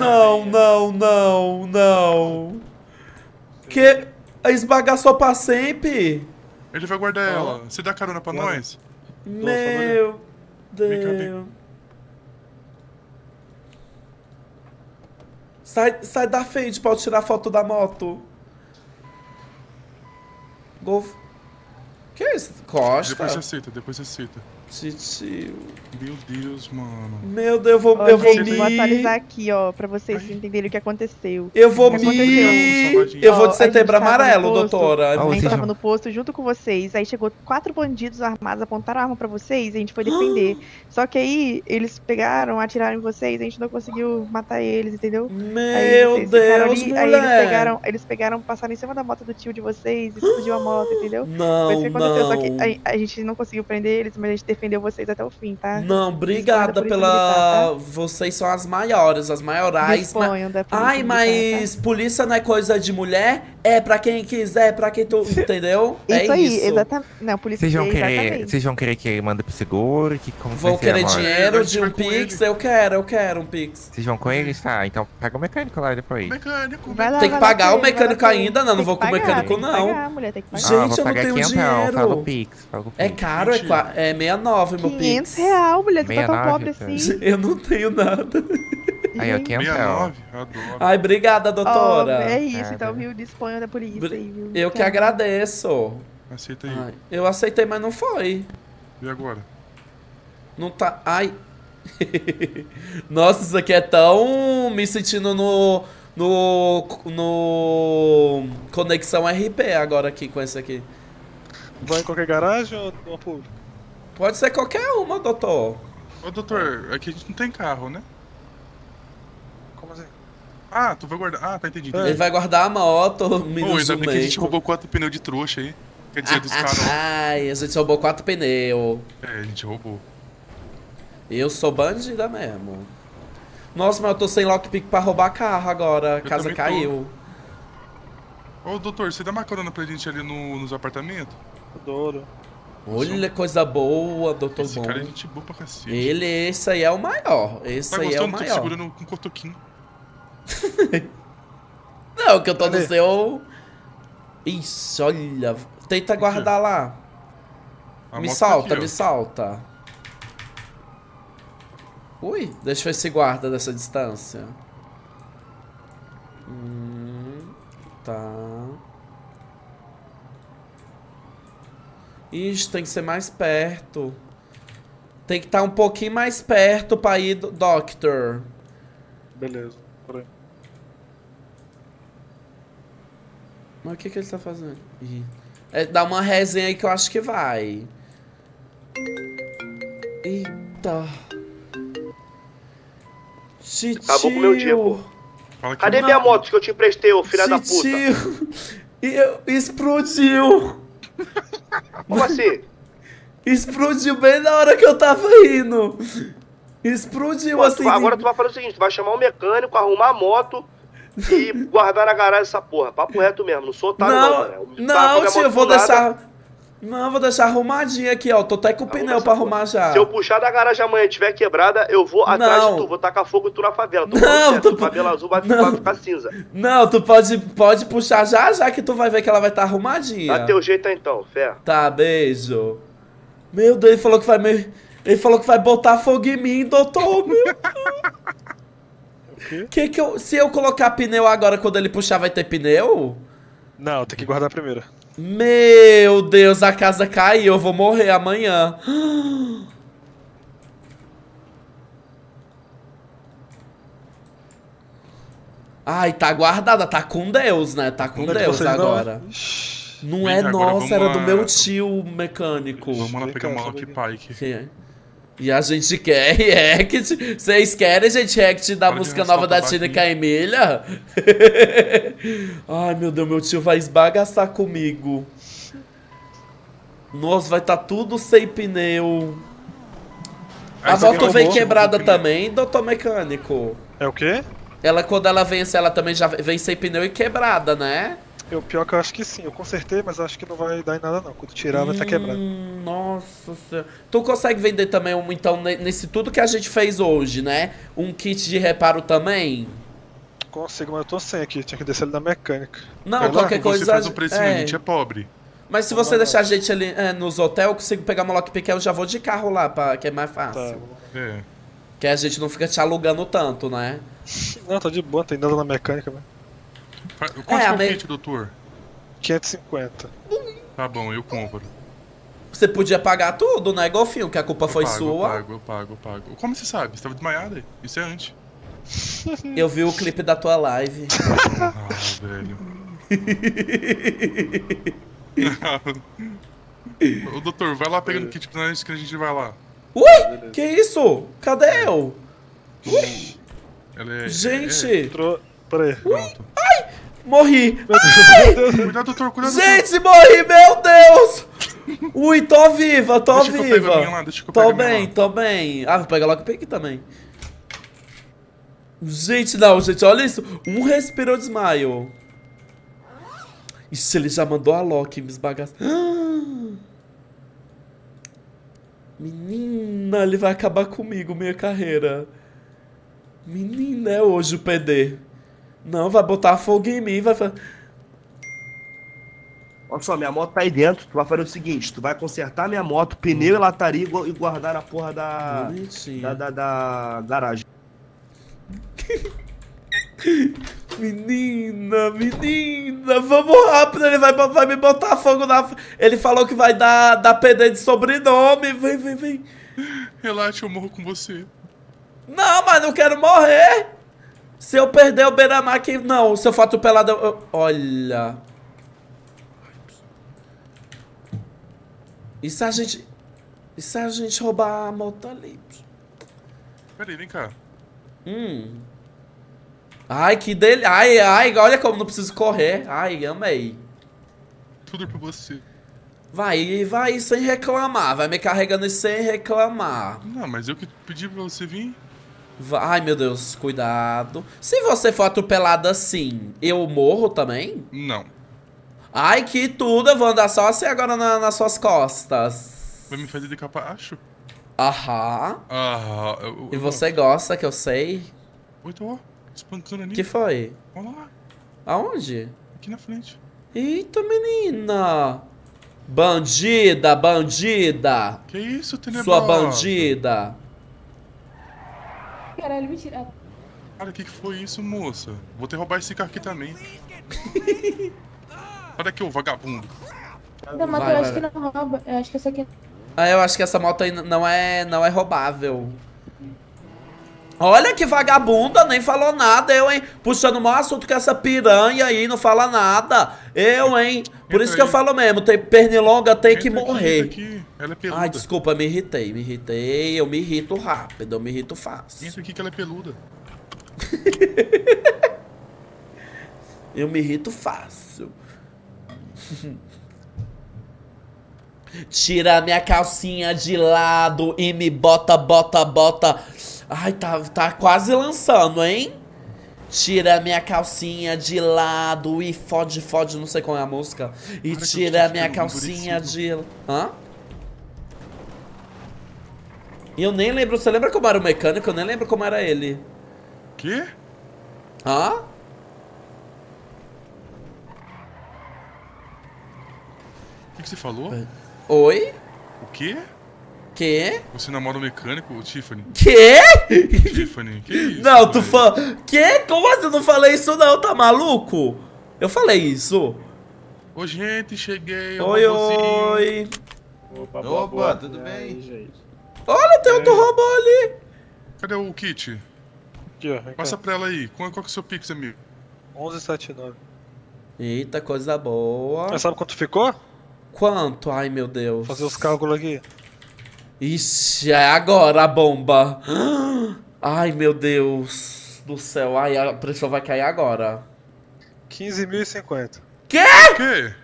Não. Que esbagaçou pra sempre? Ele vai guardar ela. Você dá carona pra nós? Meu Vem cá, Deus. Sai da frente pra eu tirar foto da moto. Que isso? Costa? Depois você cita. Titio. Meu Deus, mano. Meu Deus, Ó, eu vou gente, me... vou atualizar aqui, ó, pra vocês entenderem o que aconteceu. Eu vou O que me... aconteceu? Eu vou Ó, de setembro a gente tava amarelo, no posto, doutora. A gente tava no posto junto com vocês. Aí chegou 4 bandidos armados, apontaram a arma pra vocês e a gente foi defender. Só que aí eles pegaram, atiraram em vocês, a gente não conseguiu matar eles, entendeu? Meu Aí vocês ficaram Deus, ali, mulher. Aí eles pegaram, passaram em cima da moto do tio de vocês, explodiu a moto, entendeu? Não, Foi isso que aconteceu. Só não. que a gente não conseguiu prender eles, mas a gente defendeu vocês até o fim, tá? Não, obrigada Disponha da pela... Polícia Militar, Vocês são as maiores, as maiorais. Disponham da Polícia Ai, Militar, mas polícia não é coisa de mulher? É pra quem quiser, pra quem tu... Entendeu? É Isso aí, isso. exatamente. Não, polícia Vocês vão querer que manda pro seguro? Que, como Vão vai ser, querer amor? dinheiro de um Pix? Eu quero um Pix. Vocês vão com eles? Tá, então paga o mecânico lá depois. Tem que pagar o mecânico ainda? Não vou com o mecânico, não. Pagar, mulher, tem que pagar. Gente, vou eu não pagar tenho 500 dinheiro. reais, fala o Pix. É caro, é 69 meu Pix. R$500, mulher, você tá tão 69, pobre assim. Eu não tenho nada. Aí, ó, 500 reais. Ai, obrigada, doutora. Ó, é isso, então, viu? Disponha da polícia aí, viu? Eu que Tchau. agradeço. Aceita aí. Ai, eu aceitei, mas não foi. E agora? Não tá... Ai. Nossa, isso aqui é tão... Me sentindo no Conexão RP agora aqui com esse aqui. Vai em qualquer garagem ou numa pública? Pode ser qualquer uma, doutor. Ô, doutor, aqui a gente não tem carro, né? Como assim? Ah, tu vai guardar... Ah, tá, entendi. Ele vai guardar a moto, Pô, ainda bem que a gente roubou 4 pneus de trouxa aí. Quer dizer, dos caras. Ai, a gente roubou 4 pneus. É, a gente roubou. Eu sou bandida mesmo. Nossa, mas eu tô sem lockpick pra roubar carro agora. A casa caiu. Ô, doutor, você dá uma carona pra gente ali nos apartamentos? Adoro. Olha, coisa boa, doutor Esse bom. cara é gente boa pra cacete. Esse aí é o maior. Esse aí é o Tô maior. segurando com cotoquinho. Não, que eu tô no seu... Isso, olha. Tenta guardar lá. Me solta, me solta. Ui, deixa eu ver se guarda dessa distância. Tá. Ixi, tem que ser mais perto. Tem que estar um pouquinho mais perto pra ir do Doctor. Beleza, por aí. Mas o que ele tá fazendo? Ih. É, dá uma resenha aí que eu acho que vai. Eita. Titio. Acabou com o meu dia, pô. Cadê minha moto que eu te emprestei, ô filha da puta? Explodiu. Como assim? Explodiu bem na hora que eu tava indo. Explodiu Pô, assim. Agora tu vai fazer o seguinte, tu vai chamar um mecânico, arrumar a moto e guardar na garagem essa porra. Papo reto mesmo, não sou otário Não, tio, eu vou deixar... Não, vou deixar arrumadinho aqui, ó. Tô até com o pneu pra arrumar já. Se eu puxar da garagem amanhã e tiver quebrada, eu vou atrás de tu, vou tacar fogo em tu na favela. Não, tu cabelo azul vai ficar cinza. Não, tu pode puxar já que tu vai ver que ela vai estar arrumadinha. Dá teu jeito aí então, fé. Tá, beijo. Meu Deus, ele falou que vai Ele falou que vai botar fogo em mim, doutor. Meu Deus. Se eu colocar pneu agora, quando ele puxar, vai ter pneu? Não, tem que guardar primeiro. Meu Deus, a casa caiu, eu vou morrer amanhã. Ai, tá guardada, tá com Deus, né? Tá com Deus agora. Não é nossa, era do meu tio mecânico. Vamos lá pegar uma Lock Pike. E a gente quer react. Vocês querem, gente, react da música nova da Tina e Emília? Ai, meu Deus, meu tio vai esbagaçar comigo. Nossa, vai tá tudo sem pneu. A moto vem quebrada também, doutor mecânico? É o quê? Ela, quando ela vence, ela também já vem sem pneu e quebrada, né? O pior que eu acho que sim, eu consertei, mas acho que não vai dar em nada não. Quando tirar vai estar quebrado. Nossa senhora. Tu consegue vender também então, nesse tudo que a gente fez hoje, né? Um kit de reparo também? Consigo, mas eu tô sem aqui, tinha que descer ali na mecânica. Não, qualquer coisa... Você faz um precinho, a gente é pobre. Mas se você deixar a gente ali nos hotéis, eu consigo pegar uma lockpick, eu já vou de carro lá, que é mais fácil. Tá. Que a gente não fica te alugando tanto, né? Não, tá de boa, tem nada na mecânica, velho. Quanto é o kit, doutor? 550. Tá bom, eu compro. Você podia pagar tudo, né, Golfinho? Que a culpa foi sua. Eu pago. Como você sabe? Você tava desmaiada? Isso é antes. Eu vi o clipe da tua live. Ah, velho. Ô, doutor, vai lá pegando o kit pra nós que a gente vai lá. Ui! Que isso? Cadê eu? Gente! Peraí. Pronto. Ai! Morri! Cuidado, doutor, cuidado. Gente, morri, meu Deus! Ui, tô viva, tô Deixa que eu viva. pego a minha lá, deixa que eu pego a minha lá. Tô bem. Ah, vou pegar logo o pique também. Gente, não, gente, olha isso. Um respirou desmaio. Ixi, ele já mandou a Loki me esbagaçar. Menina, ele vai acabar comigo, minha carreira. Menina, é hoje o PD. Não, vai botar fogo em mim, vai fazer... Olha só, minha moto tá aí dentro, tu vai fazer o seguinte, tu vai consertar minha moto, pneu e lataria e guardar na porra da garagem. Menina, vamos rápido, ele vai me botar fogo na... Ele falou que vai dar PD de sobrenome, vem. Relaxa, eu morro com você. Não, mas não quero morrer. Se eu perder o Beira-Mar aqui... Não, se eu for atropelado... Olha... E se a gente roubar a moto ali? Peraí, vem cá. Ai, que delícia. Ai, olha como não preciso correr. Ai, amei. Tudo por você. Vai sem reclamar. Vai me carregando sem reclamar. Não, mas eu que pedi pra você vir. Ai, meu Deus, cuidado. Se você for atropelado assim, eu morro também? Não. Ai, que tudo. Eu vou andar só assim agora nas suas costas. Vai me fazer de capacho? Aham. E você gosta, que eu sei? Oi, tô espancando ali. Que foi? Olha lá. Aonde? Aqui na frente. Eita, menina. Bandida. Que isso, tenebrosa? Sua bandida. Caralho, mentira. Cara, o que foi isso, moça? Vou ter que roubar esse carro aqui também. Olha aqui, ô vagabundo. Não, mas eu acho que não rouba. Eu acho que essa aqui... Eu acho que essa moto aí não é roubável. Olha que vagabunda, nem falou nada, eu, hein? Puxando o maior assunto que essa piranha aí, não fala nada. Eu, hein? Por isso que eu falo mesmo, tem pernilonga, tem que morrer. Aqui. Ela é peluda. Ai, desculpa, me irritei. Eu me irrito rápido, eu me irrito fácil. Entra aqui que ela é peluda. Eu me irrito fácil. Tira minha calcinha de lado e me bota. Ai, tá quase lançando, hein? Tira minha calcinha de lado e fode, não sei qual é a música. E tira minha calcinha de... Hã? Eu nem lembro, você lembra como era o mecânico? Eu nem lembro como era ele. Quê? Hã? O que você falou? Oi? O quê? Quê? Você namora o mecânico, o Tiffany? Quê? Tiffany, que isso? Não, tu fala... Quê? Como assim? Eu não falei isso não, tá maluco? Eu falei isso. Ô, gente, cheguei. Oi. Opa, tudo bem? Gente. Olha, tem outro robô ali. Cadê o kit? Aqui, ó. Passa pra ela aí. Qual que é o seu pix, amigo? 11,79. Eita, coisa boa. Mas sabe quanto ficou? Quanto? Ai, meu Deus. Fazer os cálculos aqui. Ixi, é agora a bomba. Ai, meu Deus do céu. Ai, a pressão vai cair agora. 15.050. Quê? Quê?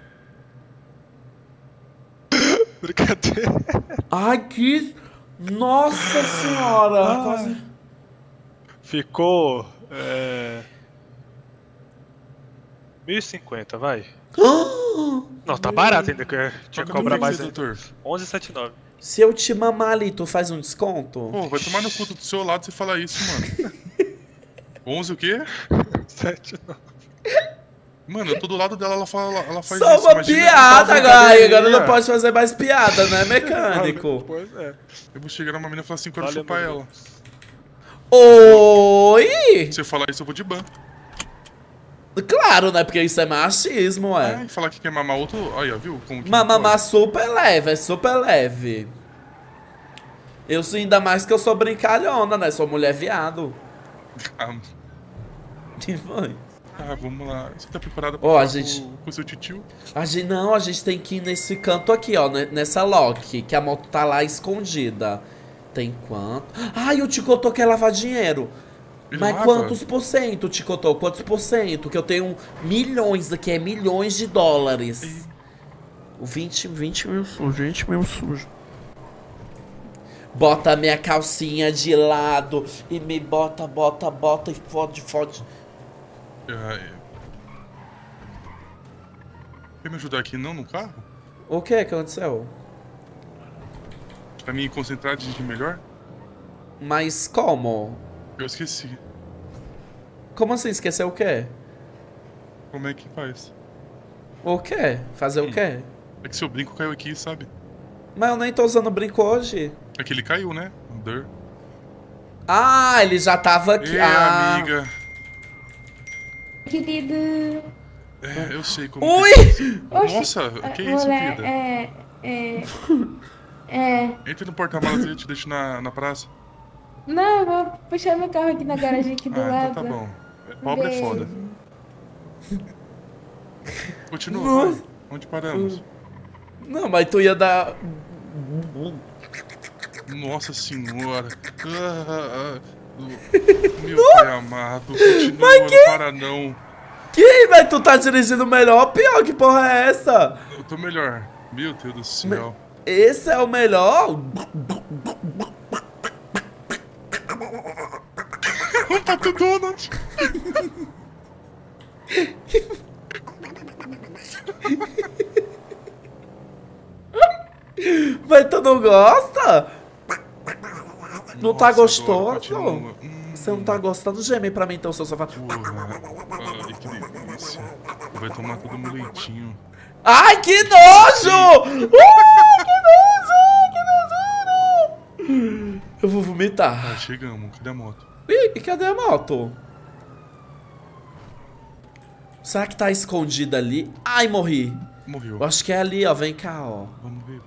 Brincadeira. Ai, que... Nossa senhora. Quase... Ficou... 1.050, vai. Não, tá barato ainda, que eu tinha que cobrar mais ainda. 11,79. Se eu te mamar ali, tu faz um desconto? Pô, vai tomar no cu do seu lado você falar isso, mano. 11 o quê? 7,9. Mano, eu tô do lado dela, ela faz só isso. Só uma piada, agora não pode fazer mais piada, né, mecânico? Pois é. Eu vou chegar numa menina e falar assim, quero chupar ela. Oi! Se você falar isso, eu vou de ban. Claro, né? Porque isso é machismo, é. E falar que quer mamar outro... Aí, ó, viu? Como que Mamar super leve, é super leve. Eu sou ainda mais que eu sou brincalhona, né? Sou mulher viado. Que foi? Vamos lá. Você tá preparada Ó, a gente... com o seu titio? A gente tem que ir nesse canto aqui, ó. Nessa lock, que a moto tá lá escondida. Tem quanto? Ai, o Ticotô quer lavar dinheiro. Mas quantos por cento, Ticotô? Quantos por cento? Que eu tenho milhões aqui, é milhões de dólares. 20 mil sujo, 20 mil sujo. Bota minha calcinha de lado e me bota e fode. Quer me ajudar aqui não no carro? O que aconteceu? Pra me concentrar, dirigir melhor? Mas como? Eu esqueci. Como assim? Esqueceu o quê? Como é que faz? O quê? Fazer o quê? É que seu brinco caiu aqui, sabe? Mas eu nem tô usando brinco hoje. É que ele caiu, né? Ah, ele já tava aqui. Amiga. Querido. Eu sei como. Ui! Nossa, que isso, vida? Entra no porta-malas e eu te deixo na praça. Não, eu vou puxar meu carro aqui na garagem aqui do lado. Então tá bom. Pobre é foda. Continua, vai. Onde paramos? Não, mas tu ia dar... Nossa senhora. Meu pai amado. Continua, mas não para não. Que? Mas tu tá dirigindo melhor ou pior? Que porra é essa? Eu tô melhor. Meu Deus do céu. Esse é o melhor? Um Pato Donald. Mas tu não gosta? Não tá gostoso? Você não tá gostando? Geme pra mim então, seu safado. Ai, que delícia. Vai tomar todo meu leitinho. Ai, que nojo! Que nojo! Que nojo! Eu vou vomitar. Chegamos. Cadê a moto? Ih, cadê a moto? Será que tá escondida ali? Ai, morri. Morreu. Eu acho que é ali, ó. Vem cá, ó. Vamos ver.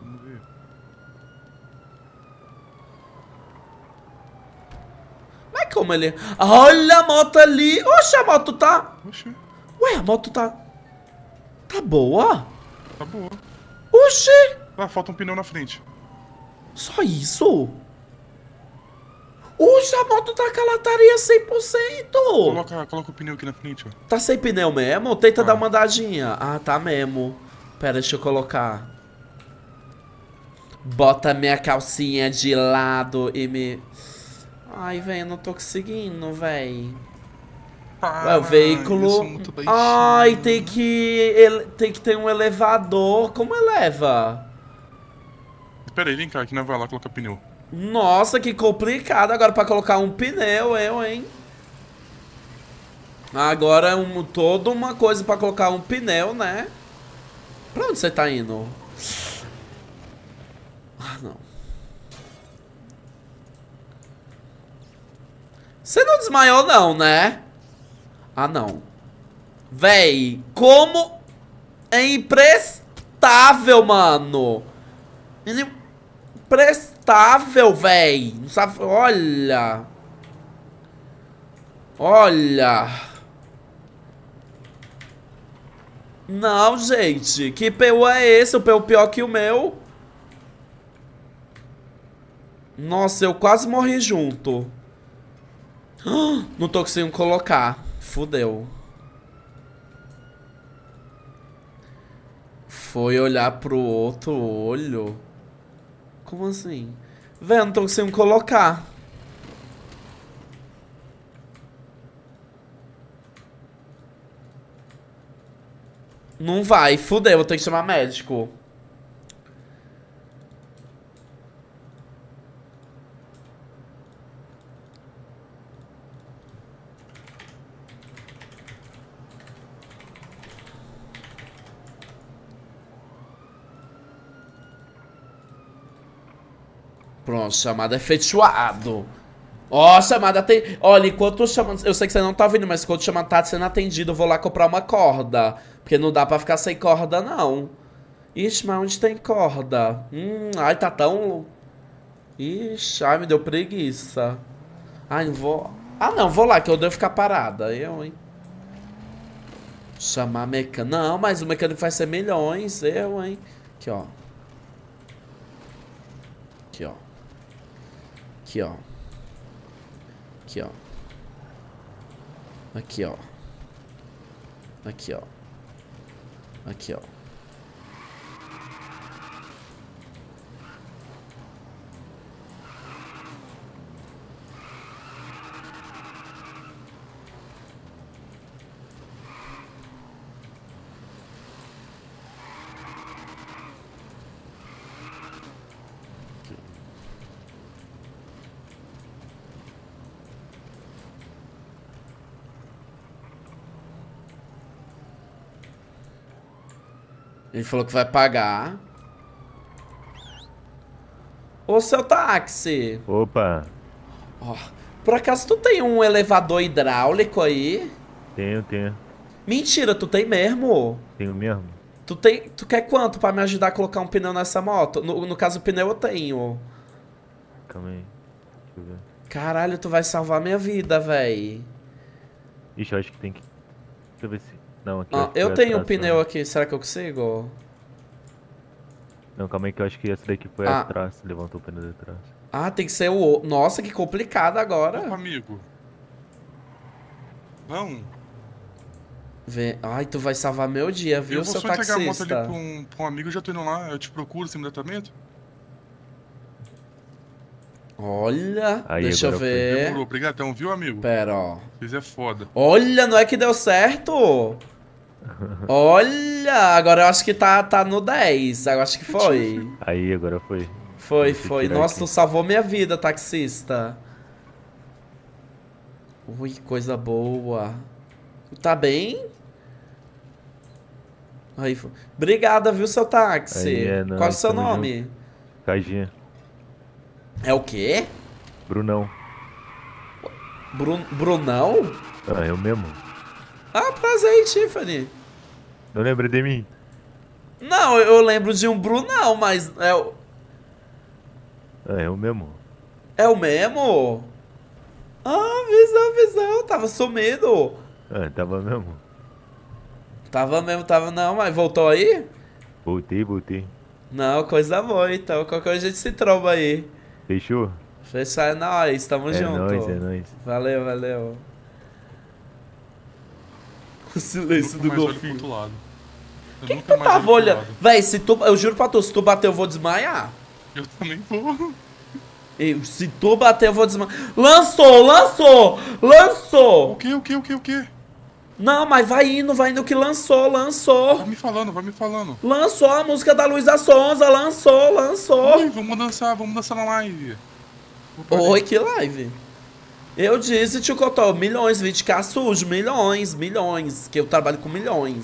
Mas como ele... Olha a moto ali. Oxe, a moto tá... Oxe. Ué, a moto tá... Tá boa? Tá boa. Oxe. Falta um pneu na frente. Só isso? Oxe, a moto tá com a lataria 100%. Coloca o pneu aqui na frente, ó. Tá sem pneu mesmo? Tenta dar uma andadinha. Ah, tá mesmo. Pera, deixa eu colocar. Bota minha calcinha de lado e me... Ai, velho, eu não tô conseguindo, velho. Ué, o veículo... Ai, tem que ter um elevador. Como eleva? Espera aí, vem cá, que nós vai lá colocar pneu. Nossa, que complicado agora pra colocar um pneu, hein? Agora é toda uma coisa pra colocar um pneu, né? Pra onde você tá indo? Ah, não. Você não desmaiou não, né? Ah, não. Véi, como é imprestável, mano. Imprestável, véi. Não sabe... Olha. Olha. Não, gente. Que PU é esse? O PU pior que o meu. Nossa, eu quase morri junto. Não tô conseguindo colocar. Fudeu. Foi olhar pro outro olho. Como assim? Véi, não tô conseguindo colocar. Não vai, fudeu, vou ter que chamar médico. Pronto, chamada efetuado. Ó, a chamada tem... Olha, enquanto chamando... Eu sei que você não tá ouvindo, mas enquanto o chamado tá sendo atendido, eu vou lá comprar uma corda. Porque não dá pra ficar sem corda, não. Ixi, mas onde tem corda? Ai, tá tão... Ixi, ai, me deu preguiça. Ai, não vou... Ah, não, vou lá, que eu devo ficar parada. Eu, hein. Chamar mecânico. Não, mas o mecânico vai ser milhões. Eu, hein. Aqui, ó. Aqui, ó. Aqui, ó. Aqui, ó. Aqui, ó. Aqui, ó. Aqui, ó. Ele falou que vai pagar. Ô, seu táxi. Opa. Ó, por acaso tu tem um elevador hidráulico aí? Tenho. Mentira, tu tem mesmo? Tenho mesmo. Tu quer quanto pra me ajudar a colocar um pneu nessa moto? No caso, o pneu eu tenho. Calma aí. Deixa eu ver. Caralho, tu vai salvar minha vida, véi. Ixi, eu acho que tem que... Deixa eu ver se... Não, aqui eu tenho um pneu aqui, será que eu consigo? Não, calma aí que eu acho que essa daqui foi atrás, levantou o pneu de trás. Ah, tem que ser o... Nossa, que complicado agora. Opa, amigo. Vamos. Ai, tu vai salvar meu dia, viu, seu taxista? Eu vou só entregar a moto ali pra um amigo, eu já tô indo lá, eu te procuro sem tratamento. Olha, aí, deixa eu ver. Demorou, obrigadão, viu, amigo? Pera, ó. Vocês é foda. Olha, não é que deu certo? Olha, agora eu acho que tá no 10. Eu acho que foi. Aí, agora foi. Foi. Nossa, tu salvou minha vida, taxista. Ui, coisa boa. Tá bem? Aí, obrigada, viu, seu táxi? Aí, qual é o seu nome? Cajinha. É o quê? Brunão. Brunão? Ah, eu mesmo. Ah, prazer, Tiffany. Não lembra de mim? Não, eu lembro de um Brunão, mas é o... É eu mesmo. É o mesmo? Ah, visão. Tava sumido. Tava mesmo. Tava não, mas voltou aí? Voltei. Não, coisa boa, então. Qualquer coisa a gente se tromba aí. Fechou? Fechar é nóis, tamo junto. É nóis. Valeu. O silêncio do golfinho. Que tu tava olhando? Véi, eu juro pra tu, se tu bater eu vou desmaiar. Eu também vou. Se tu bater eu vou desmaiar. Lançou! O quê? Não, mas vai indo que lançou. Vai me falando. Lançou a música da Luísa Sonza, lançou. Oi, vamos dançar na live. Oi, que live? Eu disse, tio Cotó, milhões, 20k sujo, milhões, que eu trabalho com milhões.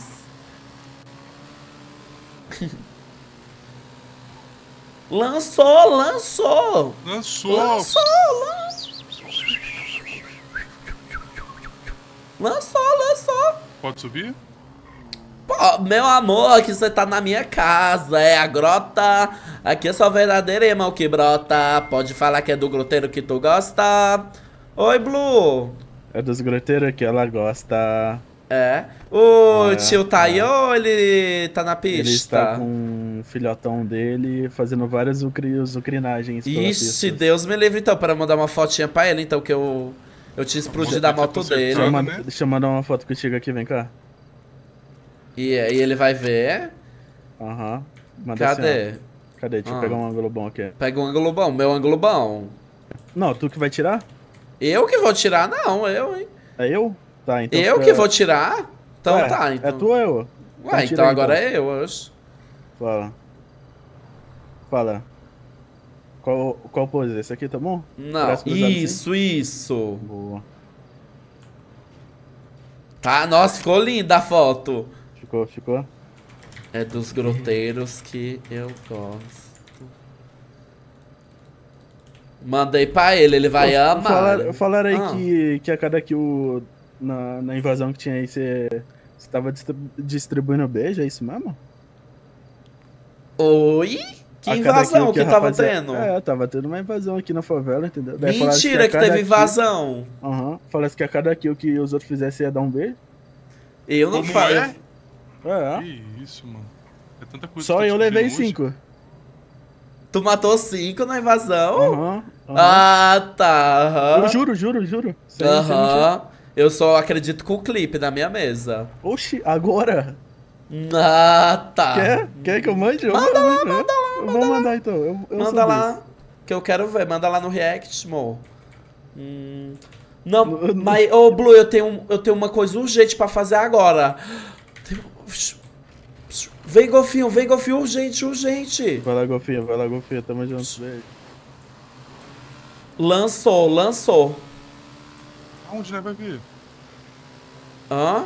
Lançou. Pode subir? Pô, meu amor, aqui você tá na minha casa, é a grota. Aqui é só verdadeiro irmão que brota. Pode falar que é do groteiro que tu gosta. Oi, Blue. É dos groteiros que ela gosta. É. O tio tá aí ou ele tá na pista? Ele está com o filhotão dele fazendo várias ucrinagens. Ixi, Deus me livre então, para mandar uma fotinha pra ele, então, que eu tinha explodido a moto dele. Deixa eu mandar uma foto contigo aqui, vem cá. E ele vai ver? Aham. Cadê? Assim, cadê? Deixa eu pegar um ângulo bom aqui. Pega um ângulo bom, meu ângulo bom. Não, tu que vai tirar? Eu que vou tirar? Não, eu, hein. É eu? Tá, então. Eu que vou tirar? Então tá, então. É tu ou eu? Ué, então agora é eu, acho. Fala. Qual pose? Esse aqui tá bom? Não, isso. Boa. Tá, nossa, ficou linda a foto. Ficou? É dos groteiros que eu gosto. Mandei pra ele vai amar. Falaram aí que a cada kill na invasão que tinha aí, você tava distribuindo beijo, é isso mesmo? Oi? Que invasão que tava tendo? Tava tendo uma invasão aqui na favela, entendeu? Mentira que teve invasão. Aham. Falasse que a cada kill que os outros fizessem ia dar um beijo. Eu não falei. Que isso, mano. É tanta coisa. Só eu levei 5. Tu matou 5 na invasão? Aham. Ah, tá. Eu juro. Aham. Eu só acredito com o clipe na minha mesa. Oxi, agora? Ah, tá. Quer que eu mande? Manda lá. Eu vou mandar então. Eu manda lá, que eu quero ver. Manda lá no React, mo. Não, mas, ô Blue, eu tenho uma coisa urgente pra fazer agora. Vem, golfinho, urgente. Vai lá, golfinho, tamo junto. Beijo. Lançou. Aonde vai vir? Hã?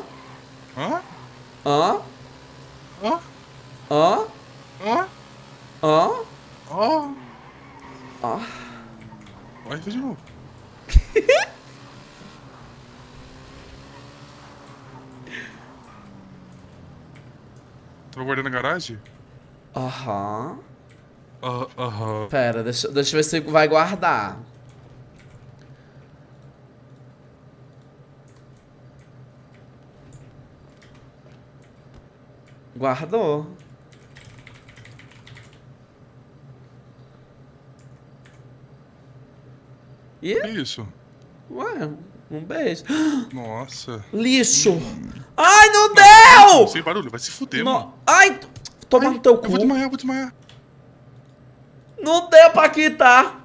Vai de novo. Tu vai guardar na garagem? Aham. Aham. Pera, deixa eu ver se vai guardar. Guardou. E? Que isso? Ué, um beijo. Nossa. Lixo. Ai, não deu! Sem barulho, vai se fuder, mano. Ai, toma no teu cu. Eu vou desmaiar. Não deu pra quitar.